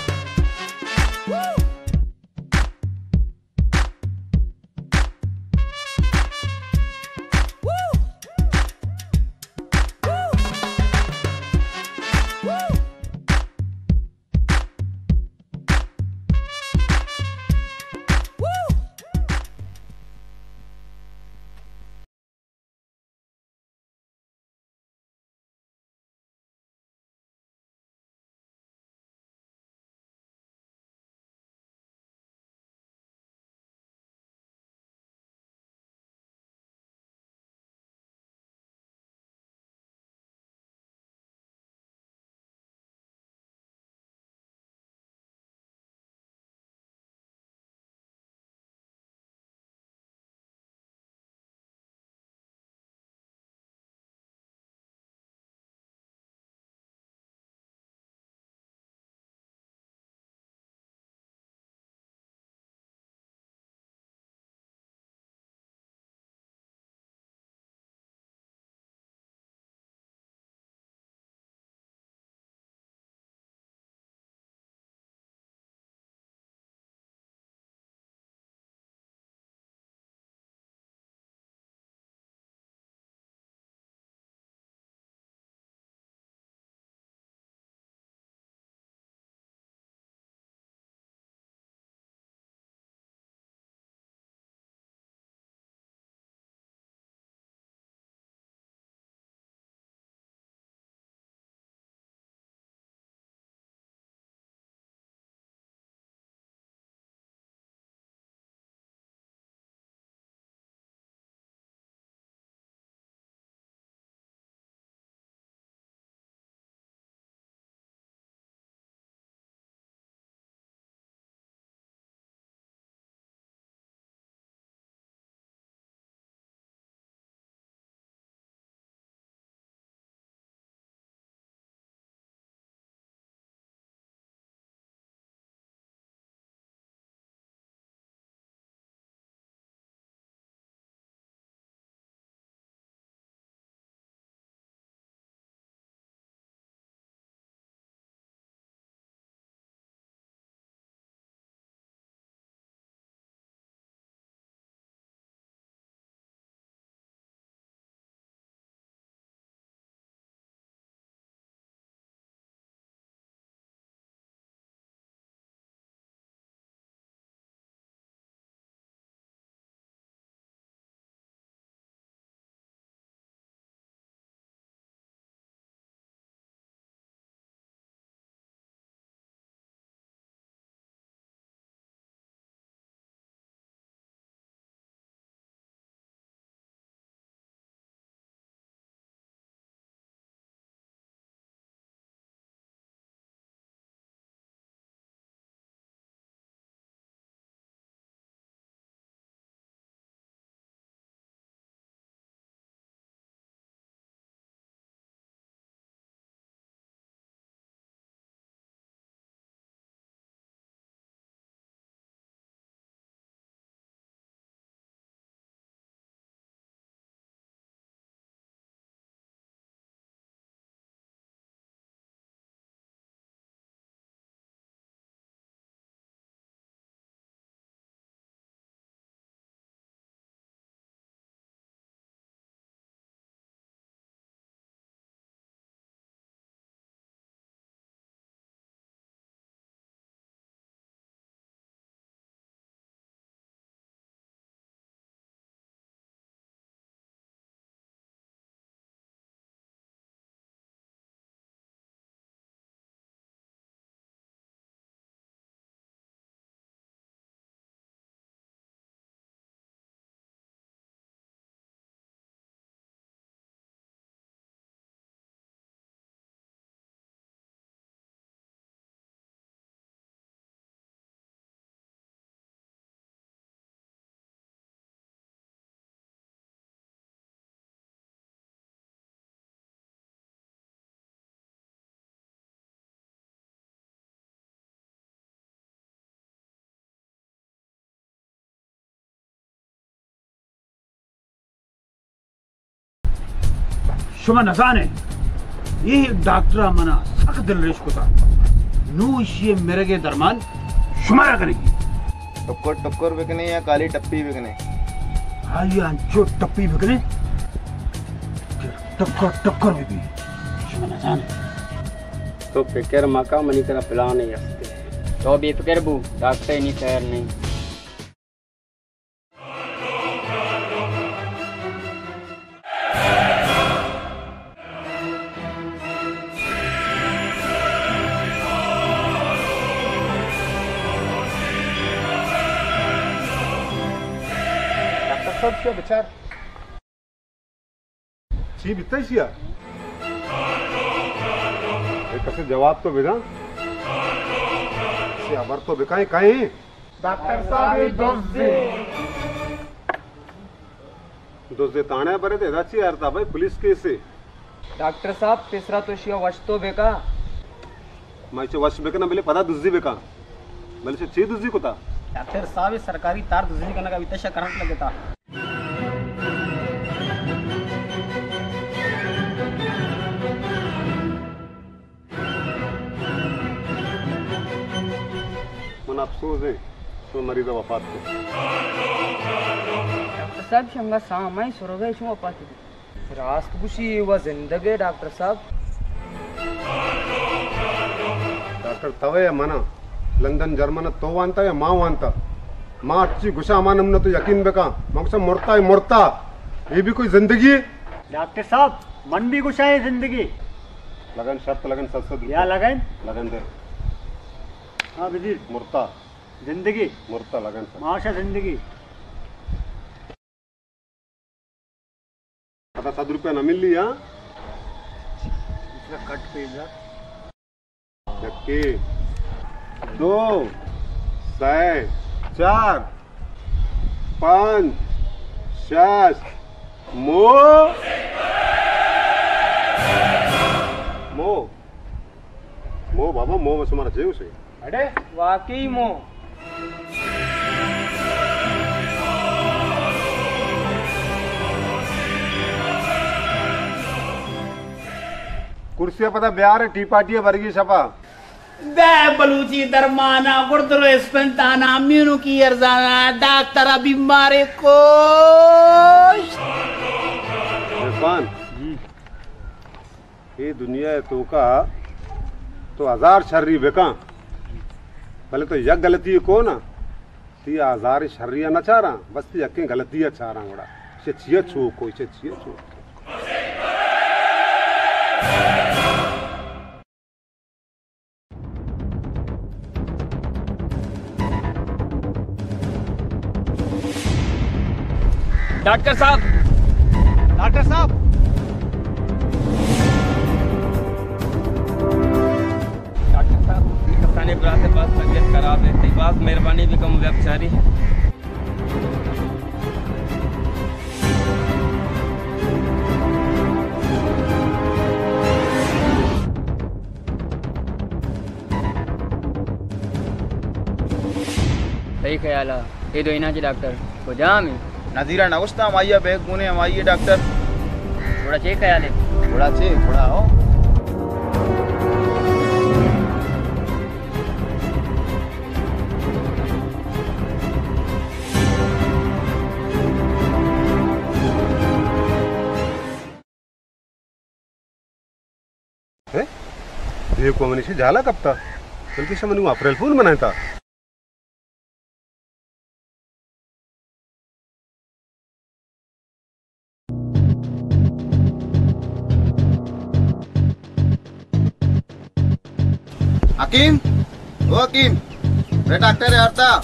शुमा नजाने ये एक डॉक्टर मना सख दिल रेश को था नू ये मेरे के दरमान शुमारा करेगी टक्कर टक्कर बिकने या काली टप्पी बिकने हाँ ये अंचो टप्पी बिकने टक्कर टक्कर बिकी शुमा नजाने तो फिकर मका मनी करा प्लान नहीं हस्ते तो भी फिकर बू डॉक्टर नहीं खैर नहीं डॉक्टर साहब क्या विचार छी बिता छिया कसे जवाब तो विधा से अबर तो बिकाई काई डॉक्टर साहब दोस्त दे दोस्त दे ताणे बरे ते दाची यारता भाई पुलिस केस से डॉक्टर साहब तीसरा तो शिया वश तो बेका माइचे वश बेका ना मिले पता दुजी बेका मिले से ची दुजी कोता डॉक्टर साहब सरकारी तार दुजी करने का वित्त करंट लगता अफसोस है तो मरीज वफात को डॉक्टर साहब शंगा सामाई सुरगे शो वफात की रास्त खुशी व जिंदगी डॉक्टर साहब डॉक्टर तवे मना लंदन जर्मन तो वांता या मां वांता मां अच्छी गुस्सा मानम न तो यकीन बेका मकसद मुर्ता है मुर्ता ये भी कोई जिंदगी है डॉक्टर साहब मन भी गुस्सा है जिंदगी लगन शर्त लगन सत्सद क्या लगन लगन दे हाँ विजिर मुर्ता जिंदगी मुर्ता लगन माशा जिंदगी आता सात रुपया न मिल लिया कट पे नक्की दो छह चार पांच छह मो मो मो बाबा मो में तुम्हारा जेव से अरे वाकई मो कुर्सियां पता ब्यार टी पार्टी वर्गी छपा बे बलूची दरमाना गुर्दरो स्पंताना मीनू की अर्जाना डॉक्टर बीमारे को इरफान ये दुनिया है तो का तो हजार शर्री बेका पहले तो यक गलती को ना ती हजार शर्रिया न चाह रहा बस ती यक गलती चाह रहा बड़ा से छिया छू कोई से छिया छू डॉक्टर साहब डॉक्टर साहब डॉक्टर साहब कसाने बुरा से पास तबीयत खराब है तेरी बात मेहरबानी भी कम व्यापचारी है सही ख्याल है ये दो इना की डॉक्टर हो जा मैं नजीरा नवस्ता माइया बैग गुने माइया डॉक्टर थोड़ा चेक ख्याल है थोड़ा चेक थोड़ा हो देव को मनीषी झाला कब था बल्कि से मैंने अप्रैल फूल मनाया था हकीम ओ हकीम रे डॉक्टर यार था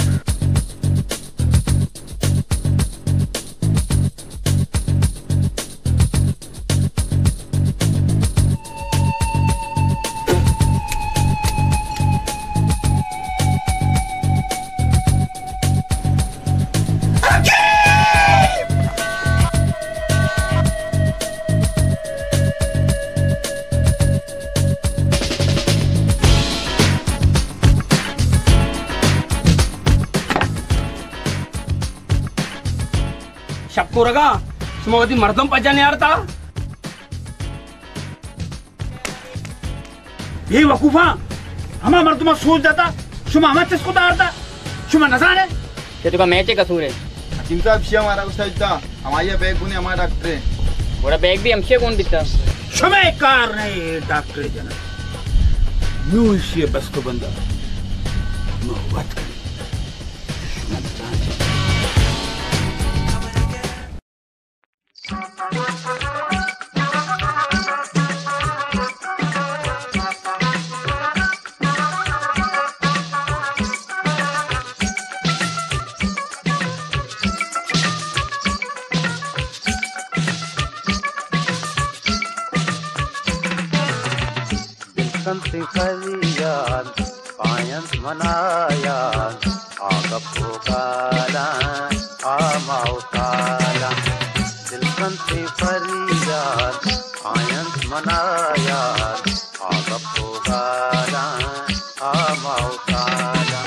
शक्को रगा सुमवती मर्दम पहचाने यार था बेवकूफा हमा मर्दमा सोच जाता शुमा हमा चस्को दारता शुमा नजाने के तुका मैच कसूर है हकीम साहब शिया हमारा को सजदा हमारे बैग गुने हमारा डॉक्टर है बोरा बैग भी हमसे कौन दिता शुमा कार नहीं डॉक्टर जना न्यू इसी बस को बंदा मोहब्बत कर शुमा जान संति फरियाद पायंत मनायाद आगपो काला आमाओ काला दिल संति फरियाद पायंत मनायाद आगपो काला आमाओ काला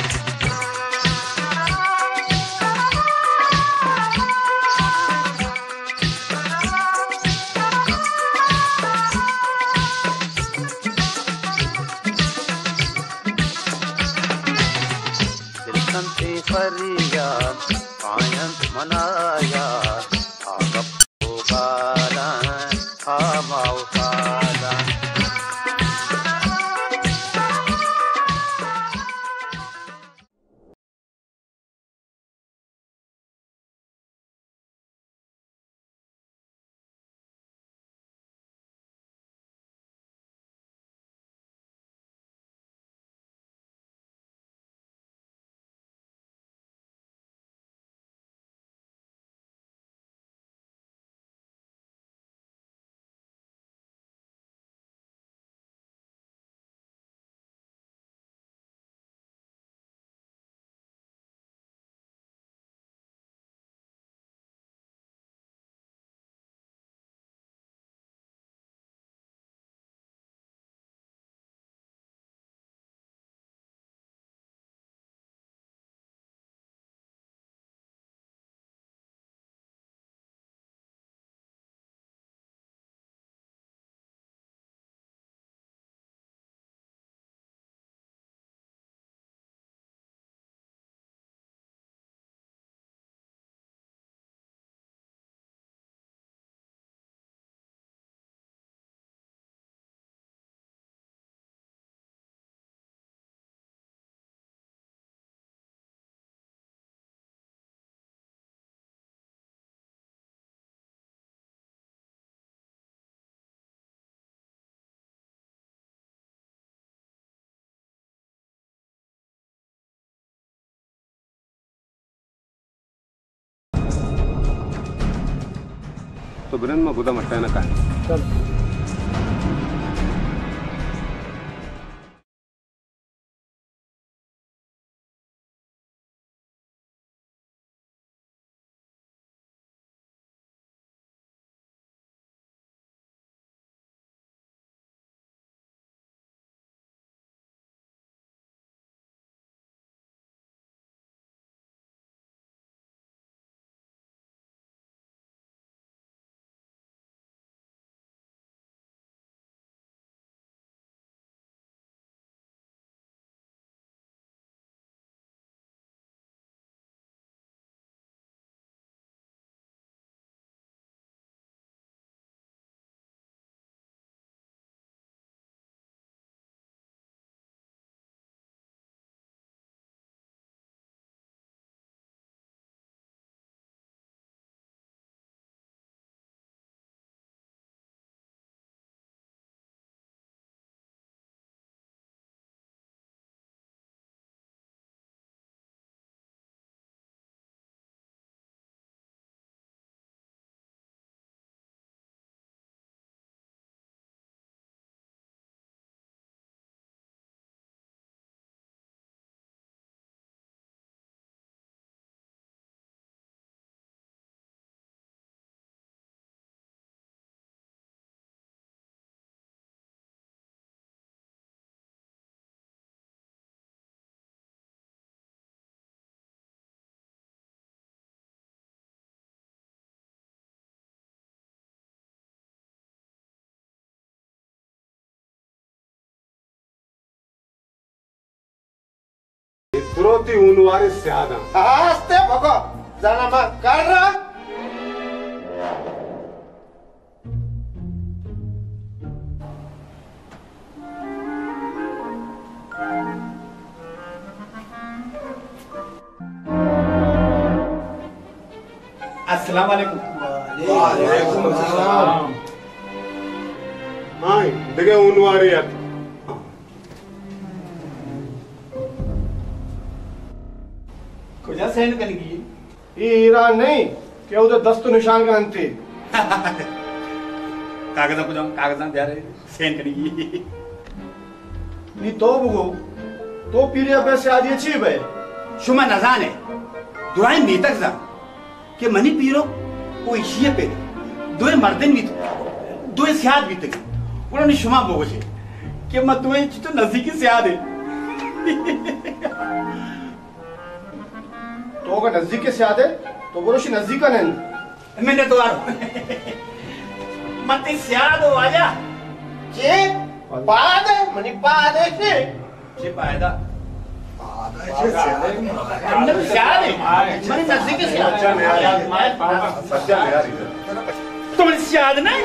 फरियाद पायंत मनाया आगपो काला आमाओ काला तो बिरन में गुदा मट्टा ना का रोती उनवारे स्यादा हस्ते भगो जाना मा कर रहा अस्सलाम वालेकुम। वालेकुम अस्सलाम। हाय देखे उनवारे यार कुछ सेंड करेगी ये ईरान नहीं क्या उधर दस्त निशान का अंते कागजा को जाऊं कागजा दे रहे सेंड करेगी नी तो बुगो तो पीरे अबे से आदि अच्छी बे शुमा नजाने दुआएं नीतक जा कि मनी पीरो वो इशिये पे दुए मर्दन भी दुए सियाद भी तक उन्होंने शुमा बोगो छे कि मैं दुए चितो नजदीकी सियाद है तो का नजदीक से आदे तो बोलो शी नजदीक का नहीं मैंने तो आरो मत सियाद हो आजा जे पाद मनी पाद से जे पायदा तुम्हें याद नहीं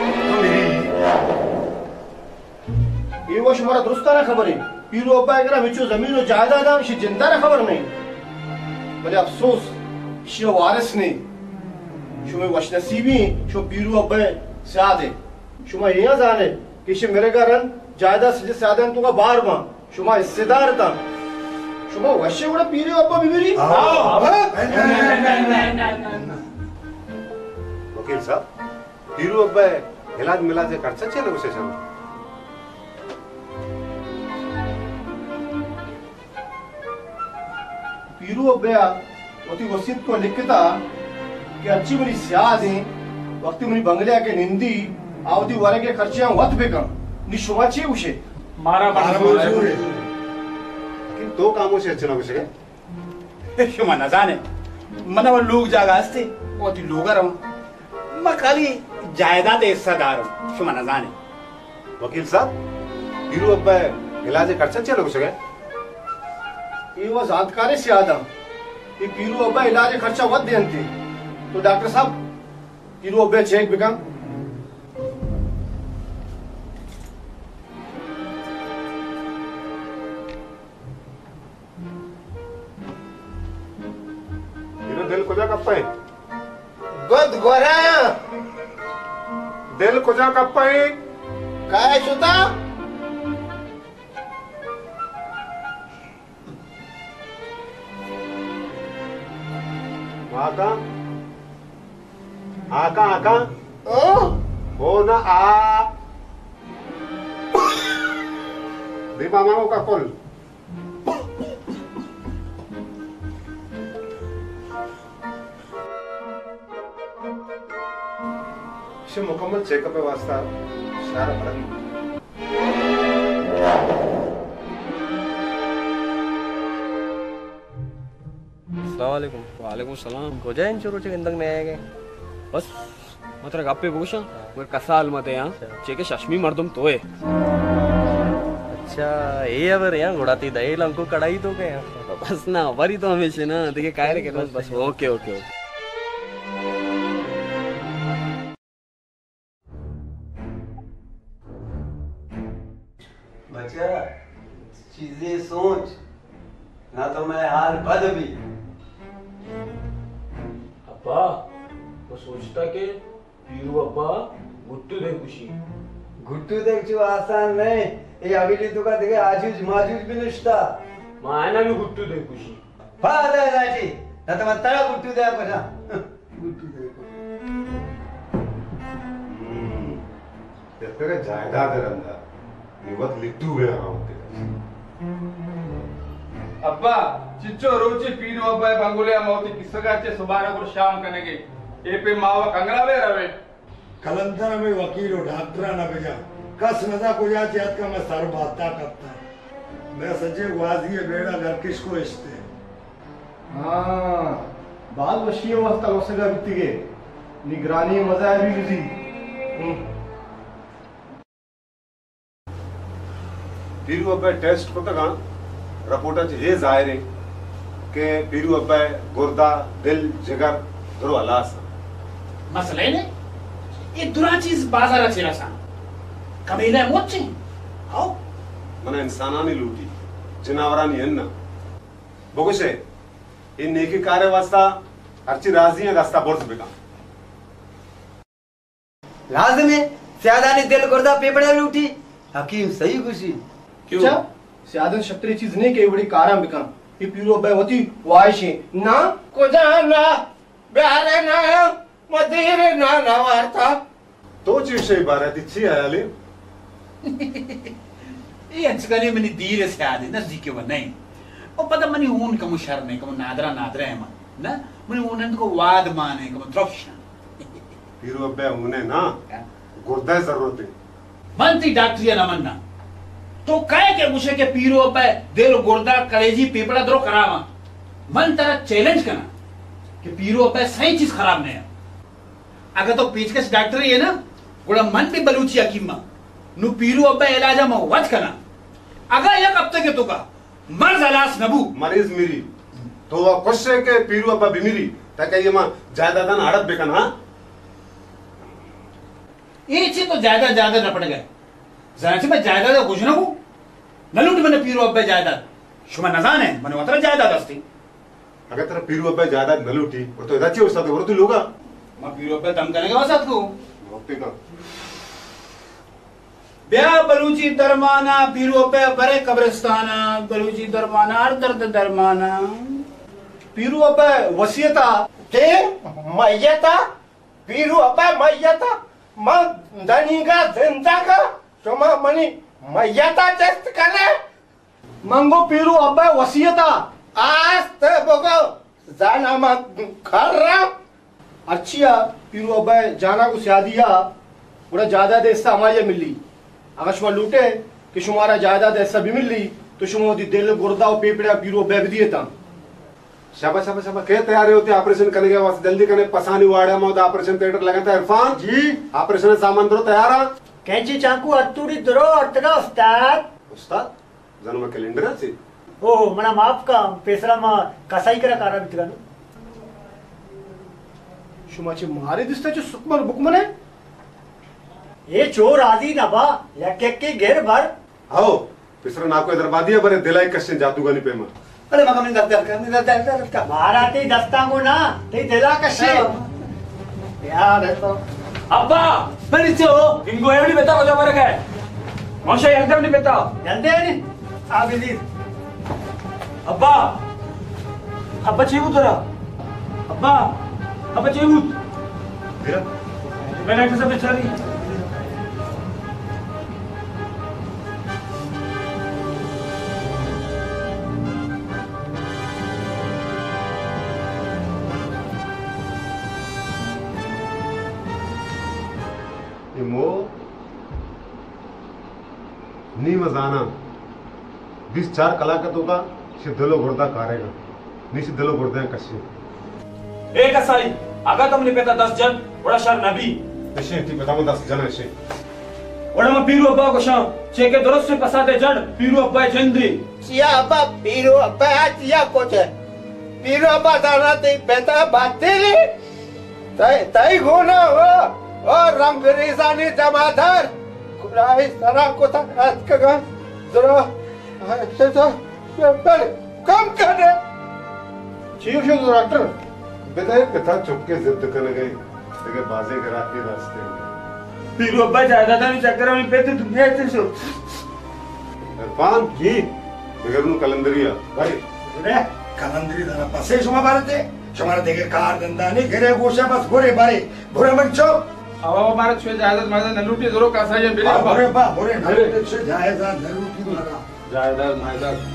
ये वो शुमारा दुरुस्ता ना खबर है पीरो अब्बा करा मिचो जमीन और जायदाद है जिंदा ना खबर नहीं बड़े अफसोस शो वारिस नहीं शुमे वश नसीबी शो पीरो अब्बा साद है शुमा ये जाने कि शे मेरे घरन जायदाद से सादन तो का बार मां शुमा हिस्सेदार था शुमा वशे बड़ा पीरे अब्बा बीबी वकील साहब पीरू अब्बा इलाज मिलाज खर्चा चले उसे सब पीरू अब्बा वती वसीयत को लिखता कि अच्छी बड़ी सियाद है वक्त मनी बंगलिया के निंदी आवती वारे के खर्चे वत बेका नि शुमा चे उसे मारा मंजूर है लेकिन दो कामों से अच्छा ना कुछ शुमा न जाने मना वो लोग जागा हस्ते वो ती लोग रहूं मैं खाली जायदाद हिस्सेदार हूं शुमा न जाने वकील साहब पीरू अब्बा इलाज खर्चा चले कुछ ये वो जानकारी से आदा ये पीरू अब्बा इलाज खर्चा वत देंते तो डॉक्टर साहब पीरू अब्बा चेक बिका दिल कुजा कप्पा है गुद गोराया दिल कुजा कप्पा है काय सुता आका आका आका ओ हो ना आ दीपा मांगो का कुल मुकम्मल चेकअप है वास्ता सारा फर्क अस्सलामुअलैकुम वालेकुम सलाम हो जाए इन चोरों के इंदंग में आएंगे बस मतलब गप्पे पूछा मगर कसाल मत है यहाँ चेके शश्मी मर्दम तो है अच्छा ये अबर यहाँ घोड़ाती दही लंको कड़ाई तो क्या बस ना वरी तो हमेशा ना देखिए काय रे के बस ओके ओके ओके बच्चा चीजें सोच ना तो मैं हाल बद भी अब्बा तो सोचता के पीरू अब्बा गुट्टू दे खुशी गुट्टू देख जो आसान नहीं ये अगली तो का देखे आजूज माजूज भी निष्ठा मायना भी गुट्टू दे खुशी फादर राजी ना तो मैं तड़ा गुट्टू दे पजा गुट्टू दे हम्म तेरे जायदाद रंदा निवत लिट्टू गया होते अब्बा चिच्चो रोचे पीरो अब्बा बंगुलिया मौती किसगाचे सुबारा को शाम कनेगे ए पे मावा कंगलावे रवे कलंदर में वकील और डॉक्टर ना भेजा कस नजा को जा चेत का मैं सर बाता करता मैं सच्चे वाजी बेड़ा घर किसको इस्ते हाँ बाल वशी अवस्था वसगा बितिगे निगरानी मजा भी गुजी पीरू अब्बा टेस्ट को तक रिपोर्टाचे हे जाहिर आहे के पीरू अब्बा गुर्दा दिल जिगर दरो अलास मसले ने ये दुरा चीज बाजार छेला सा कमेला मोचे आओ मना इंसानानी लूटी जनावरानी अन्ना बोगशे इन नेकी कार्य वास्ता हरची राजी है रास्ता बोर्स बेका लाजमी स्यादानी दिल गुर्दा पेपड़ा लूटी हकीम सही खुशी क्यों अच्छा स्यादन शक्ति चीज नहीं के बड़ी कारा बिका ये पीरो अब्बा होती वाइशे ना को जाना प्यारे ना मदीरे ना ना वार्ता तो चीज से इबारत अच्छी है आले ये अंचकने मनी दीर से आदि नजदीक वो नहीं और पता मनी ऊन का मुशर नहीं कम नादरा नादरा है मन ना मनी ऊन को वाद माने कम द्रव्य पीरो अब्बा ऊने ना गुर्दा जरूरत है मनती डॉक्टरिया ना मनना तो काय के मुझे के पीरो अब्बा दिल गुर्दा कलेजी पेपड़ा दरो करावा मन तेरा चैलेंज करना कि पीरो अब्बा सही चीज खराब नहीं है अगर तो पेचकश डॉक्टर ही है ना गुड़ा मन भी बलूची हकीम नु पीरू अब्बा इलाजा में वच करना अगर एक हफ्ते के तो का मर्ज अलास नबू मरीज मिरी तो वो खुश है के पीरू अब्बा बिमिरी ताकि ये मां जायदादन हड़प बेकन हां ये चीज तो ज्यादा ज्यादा न पड़ गए जरा से मैं जायदाद कुछ ना हूं न लूट मैंने पीरू अब्बा जायदाद शुमा नजान है मैंने उतना जायदाद अस्ती अगर तेरा पीरू अब्बा जायदाद न लूटी और तो इदाची उस्ताद और तू लोगा मैं पीरू अब्बा दम करने के बाद साथ को वक्त का ब्या बलूची दरमाना पीरू अब्बा बरे कब्रिस्ताना बलूची दरमाना हर दर्द दरमाना पीरू अब्बा वसीयता के मैयता पीरू अब्बा मैयता मां दनीगा जिंदा का शमा मनी मैयता टेस्ट करे मंगो पीरू अब्बा वसीयता आज ते बगो जाना मत खर्रा अच्छिया पीरू अब्बा जाना को शादिया पूरा जायदाद हिस्सा हमारे मिली अगर शुमा लूटे कि शुमारा जायदाद हिस्सा भी मिली तो शुमा दी दिल गुर्दा और पेपड़ा पीरू अब्बा भी दिए था शाबाश शाबाश शाबाश के तैयारी होते ऑपरेशन करने के वास्ते जल्दी करने पसानी वाड़ा में ऑपरेशन थिएटर लगाता है इरफान जी ऑपरेशन सामान दरो तैयार है कैंची चाकू अतुड़ी दरो अतगा उस्ताद उस्ताद जन्म कैलेंडर से ओ मना माफ का पेसरा मा कसाई करा कारा बितगा शुमाचे मारे दिसता जो सुकमर बुकमने ये चोर आदि ना बा या के के घेर भर आओ पिसरा नाको दरबादिया बरे दिलाई कश्चन जादूगानी पेमा अरे मगा मैं दर दर कर दर दर का महाराती दस्तांगो ना ते दिला कशे यार है तो अब्बा परिचो इंगो एवढी बेता को बरं काय मोशा एकदम नहीं बेता जल्दी नहीं आ बिली अब्बा अब्बा चीवू तोरा अब्बा अब्बा चीवू मैंने कैसे बेचारी इमो नी मजाना बीस चार कलाकत होगा सिद्धलो गुर्दा कारेगा नी सिद्धलो गुर्दा कश्य ए कसाई अगर तुमने पेता दस जन बड़ा शर नबी ऐसे ती बताओ दस जन ऐसे बड़ा मैं पीरू अब्बा को शाम चेके दुरुस्त से पसाते जड़ पीरू अब्बा जंदी सिया अब्बा पीरू अब्बा सिया कोचे पीरू अब्बा दाना ते बेटा बाते रे तय तय गोना हो और रंग रेजानी जमादार खुदाई सरा को था आज का जरा ऐसे तो पहले कम कर दे चीफ जो डॉक्टर बेटा कथा चुपके जिद करने गए लेकिन बाजे करा के रास्ते पीरू अब्बा जायदाद नहीं चक्कर में पेते दुनिया से सो इरफान जी बगैर नु कलंदरिया भाई रे कलंदरी दाना पासे सुमा बारते सुमार देखे कार धंधा नहीं घरे गोशा बस गोरे बारे भोरे मंचो अब हमारा छे जायदाद मायदाद नलूटी जरूर का साजे बिले भोरे बा भोरे नलूटी छे जायदाद नलूटी लगा जायदाद मायदाद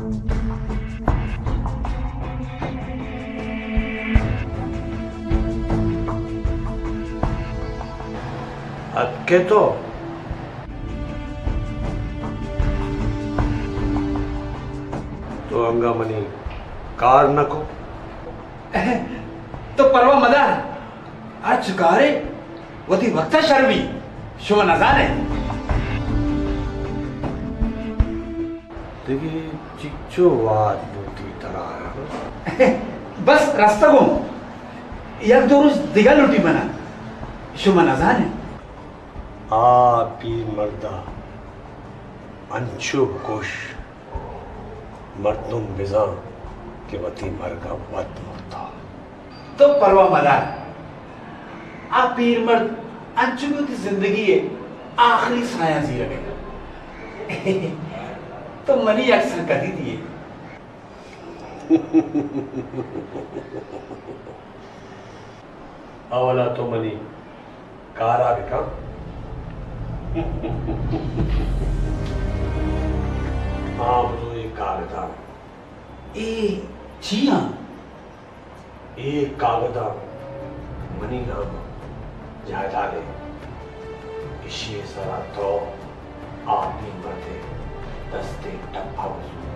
अक्के तो तो अंगामनी कार नको तो परवा मदार आज चुकारे वती वक्ता शर्मी शो नजारे देखिए चिच्चो वाद लूटी तरह बस रास्ता को एक दो रोज दिगा लुटी बना शो नजारे आप ही मर्दा अंशु कोश मर्दुम बिजा के वती मरगा वत होता तो परवा मदार आप पीर मर्द अंशु की जिंदगी है आखिरी साया जी रहे तो मनी अक्सर कही दिए अवला तो मनी कारा बिका हाँ तो एक कागदा ए जिया एक कागदा मनी नाम जायदाद है इसी सरा तो आप ही मरते दस्ते टप्पा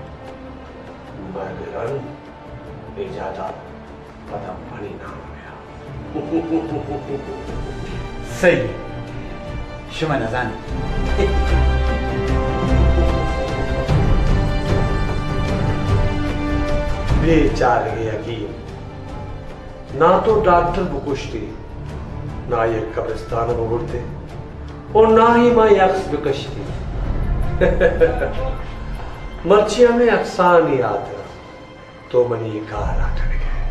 मरगरन इजाजत पता मनी नाम गया सही शुमा नजाने बेचारे यकीन ना तो डॉक्टर बुकुश्ती ना ये कब्रिस्तान बुगुड़ते और ना ही माँ यक्स बिकश्ती मर्चिया में अक्सान ही आता तो मनी कार आकर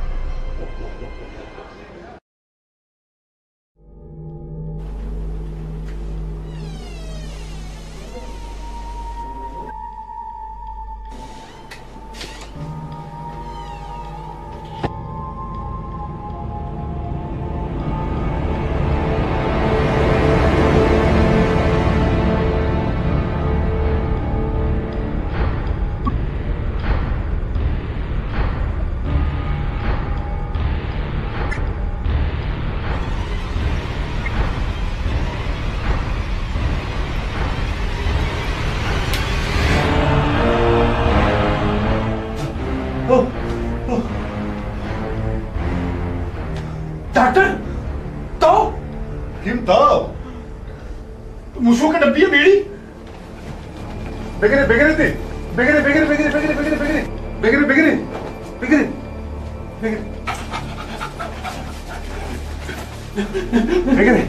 डॉक्टर तो किम तो मुशो के डब्बी है बेड़ी बेगरे बेगरे थे बेगरे बेगरे बेगरे बेगरे बेगरे बेगरे बेगरे बेगरे बेगरे बेगरे बेगरे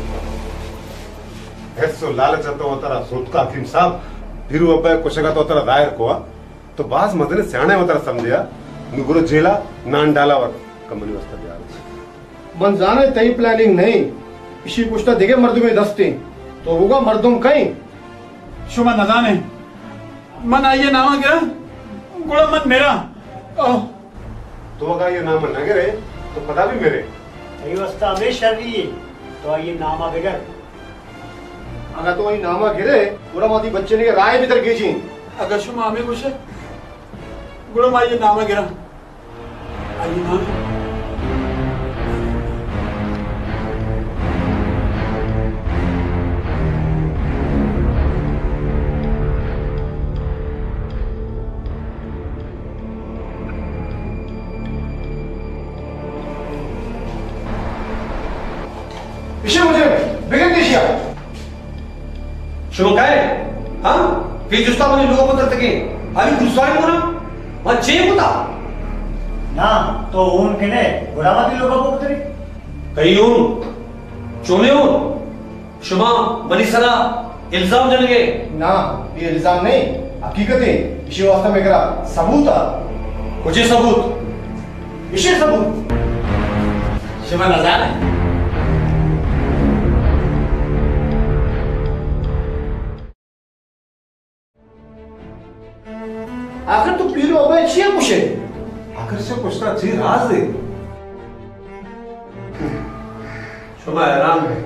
ऐसो लालच तो होता सोटका किम साहब फिर वो पे कुछ का तो होता दायर को तो बास मदने सियाणे होता समझिया नुगुरो जेला नान डाला वर कमनी वस्ता दिया मन जाने तई प्लानिंग नहीं इसी पुष्टा देखे मर्दों में दस्ते तो होगा मर्दों कहीं शुमा न जाने मन आइए नामा गिरा गुड़ा मन मेरा तो अगर ये नाम न गिरे तो पता भी मेरे सही वस्ता में शर्री है तो आइए नामा बिगर अगर तो वही नामा गिरे गुड़ा माती बच्चे ने राय भीतर गेजी अगर शुमा हमें कुछ गुड़ा माइए नामा गिरा आइए नामा इसे मुझे बिगड़ दिया शुरू काय हाँ फिर जुस्ता बने लोगों को तरते के अभी दूसरा ही बोला वहाँ चेप होता ना तो उन के ने गुड़ावादी लोगों को उतरे कहीं उन चोने उन शुमा बनी सरा इल्जाम जनेंगे ना ये इल्जाम नहीं हकीकत है इसी वास्ते में करा सबूत आ कुछ सबूत इसी सबूत शुमा नज़ार है आखिर तो पीरो अबे छिए पुछे आखिर से पूछता जी राज दे शुमा हैरान है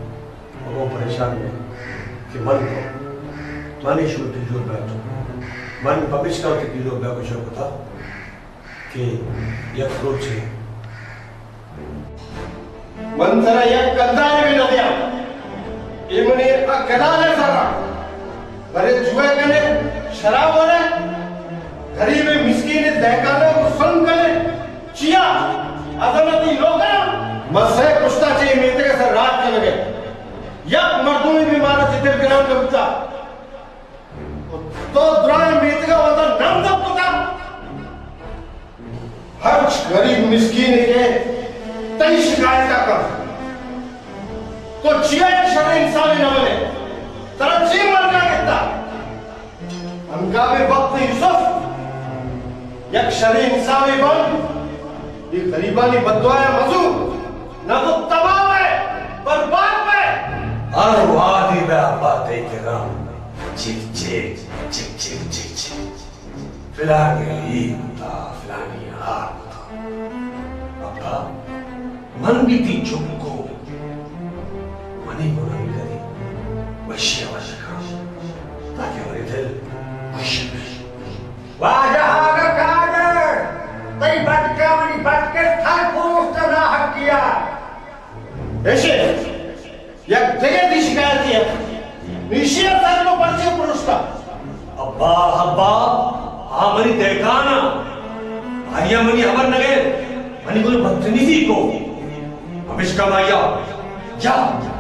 वो परेशान है कि मन को मानी शुरू जोर बैठो मन पबिश करके पीरो अब्बा को शौक था कि यक रोचे मन जरा यक कदार भी न दिया ये मने कदार है सारा बड़े जुए कने शराब हो रहे गरीब मिस्कीन दहकाने को सुन करे चिया अदालती लोग मसे कुश्ता चाहिए मेरे के सर रात के लगे यक मर्दों में भी मारा चित्र ग्राम का बच्चा तो द्राय मेरे का वादा नाम तक पता हर गरीब मिस्कीन के तई शिकायत का कर तो चिया शर इंसानी न बने तरह जी मर का कहता हमका भी वक्त यूसुफ यक शर इंसानी बन ये गरीबानी बददुआएं मजू ना तो तबाह है बर्बाद है हर वादी में अब्बा देखे राम चिक चिक चिक चिक चिक चिक फिलानी ही था फिलानी हार था अब्बा मन भी थी चुपको मनी को नहीं करी वश्य वश्य ताकि हमारे दिल खुश वाजा का कागर तई भटका मनी भटके थाल पुरुष का ना हक किया ऐसे यक जगह दी शिकायत है निशिया साल को पर्चे पुरुष का अब्बा अब्बा हाँ मनी देखाना आया मनी हबर नगे मनी को बदतमीजी को हमेश कमाया जा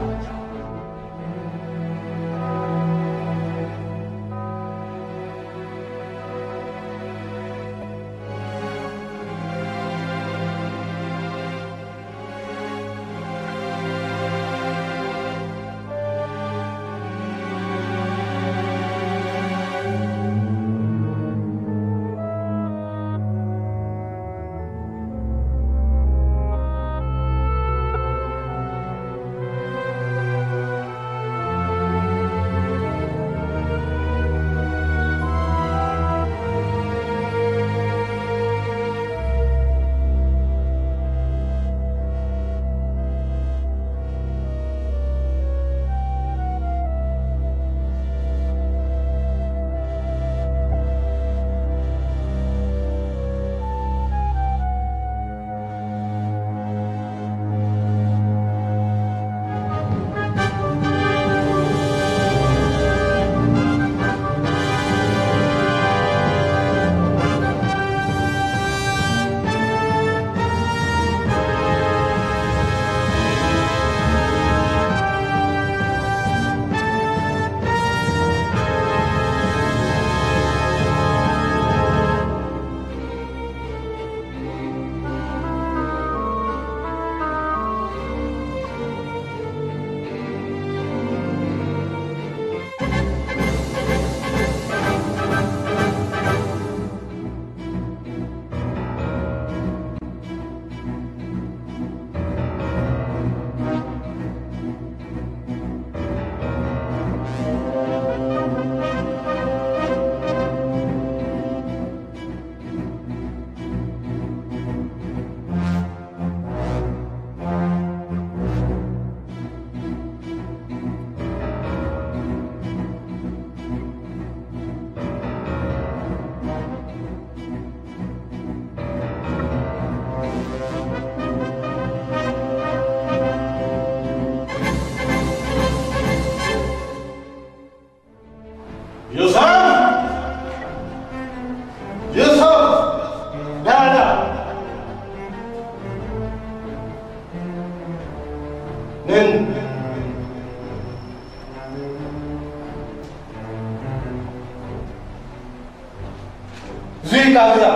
जी कागजा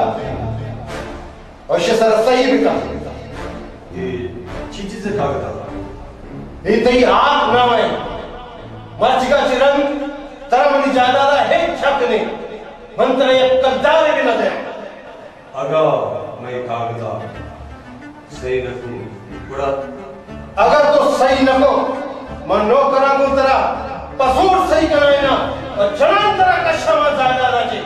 और सर सही भी का ये चीची से कागजा ये तई आग ना है मर्च का चिरंग तरमनी ज्यादा है शक नहीं मंत्र एक कद्दार भी न दे अगर मैं कागजा सही न तू बड़ा अगर तो सही न हो मैं नो करांगू तेरा पसूर सही कराएना और जनान तेरा कश्मा ज्यादा राजी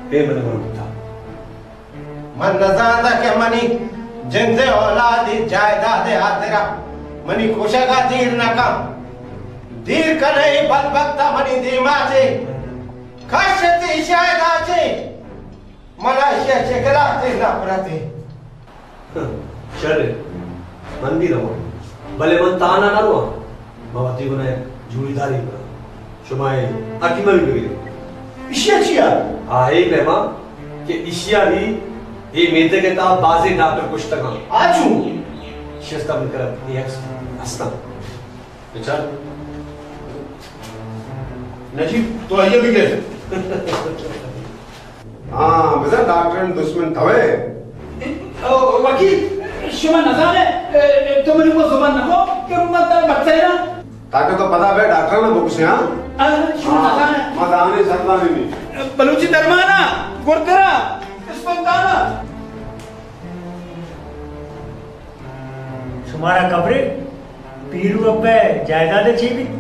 पे मन मुर्दा मन नजादा के मनी जिंदे औलाद जायदाद आदरा मनी कोशा का दीर न कम दीर का नहीं बल भक्ता मनी दीमाचे खाशती शायदाचे मलाशिया चकराते ना पराते चल मंदिर हो भले मन ताना ना रो मवाती गुना जुड़ीदारी करा शुमाए आकी मरी गई इशिया चिया आए प्रेमा कि इशिया भी ये मेते के ता बाजी डॉक्टर कुछ तक आजू शिस्ता में कर ये हंसना विचार नजीब तो आइए भी कैसे हाँ बेटा डॉक्टर ने दुश्मन थवे ओ वकील शुमा नजारे तो मेरे को जुबान न हो कि मतलब बच्चा है ना ताकि तो पता है डॉक्टर ने बुक से हाँ शुमा नजारे मदानी सरदानी नहीं बलूची दरमाना गुरदरा स्पंदाना तुम्हारा कपड़े पीरू अब्बे जायदाद छी भी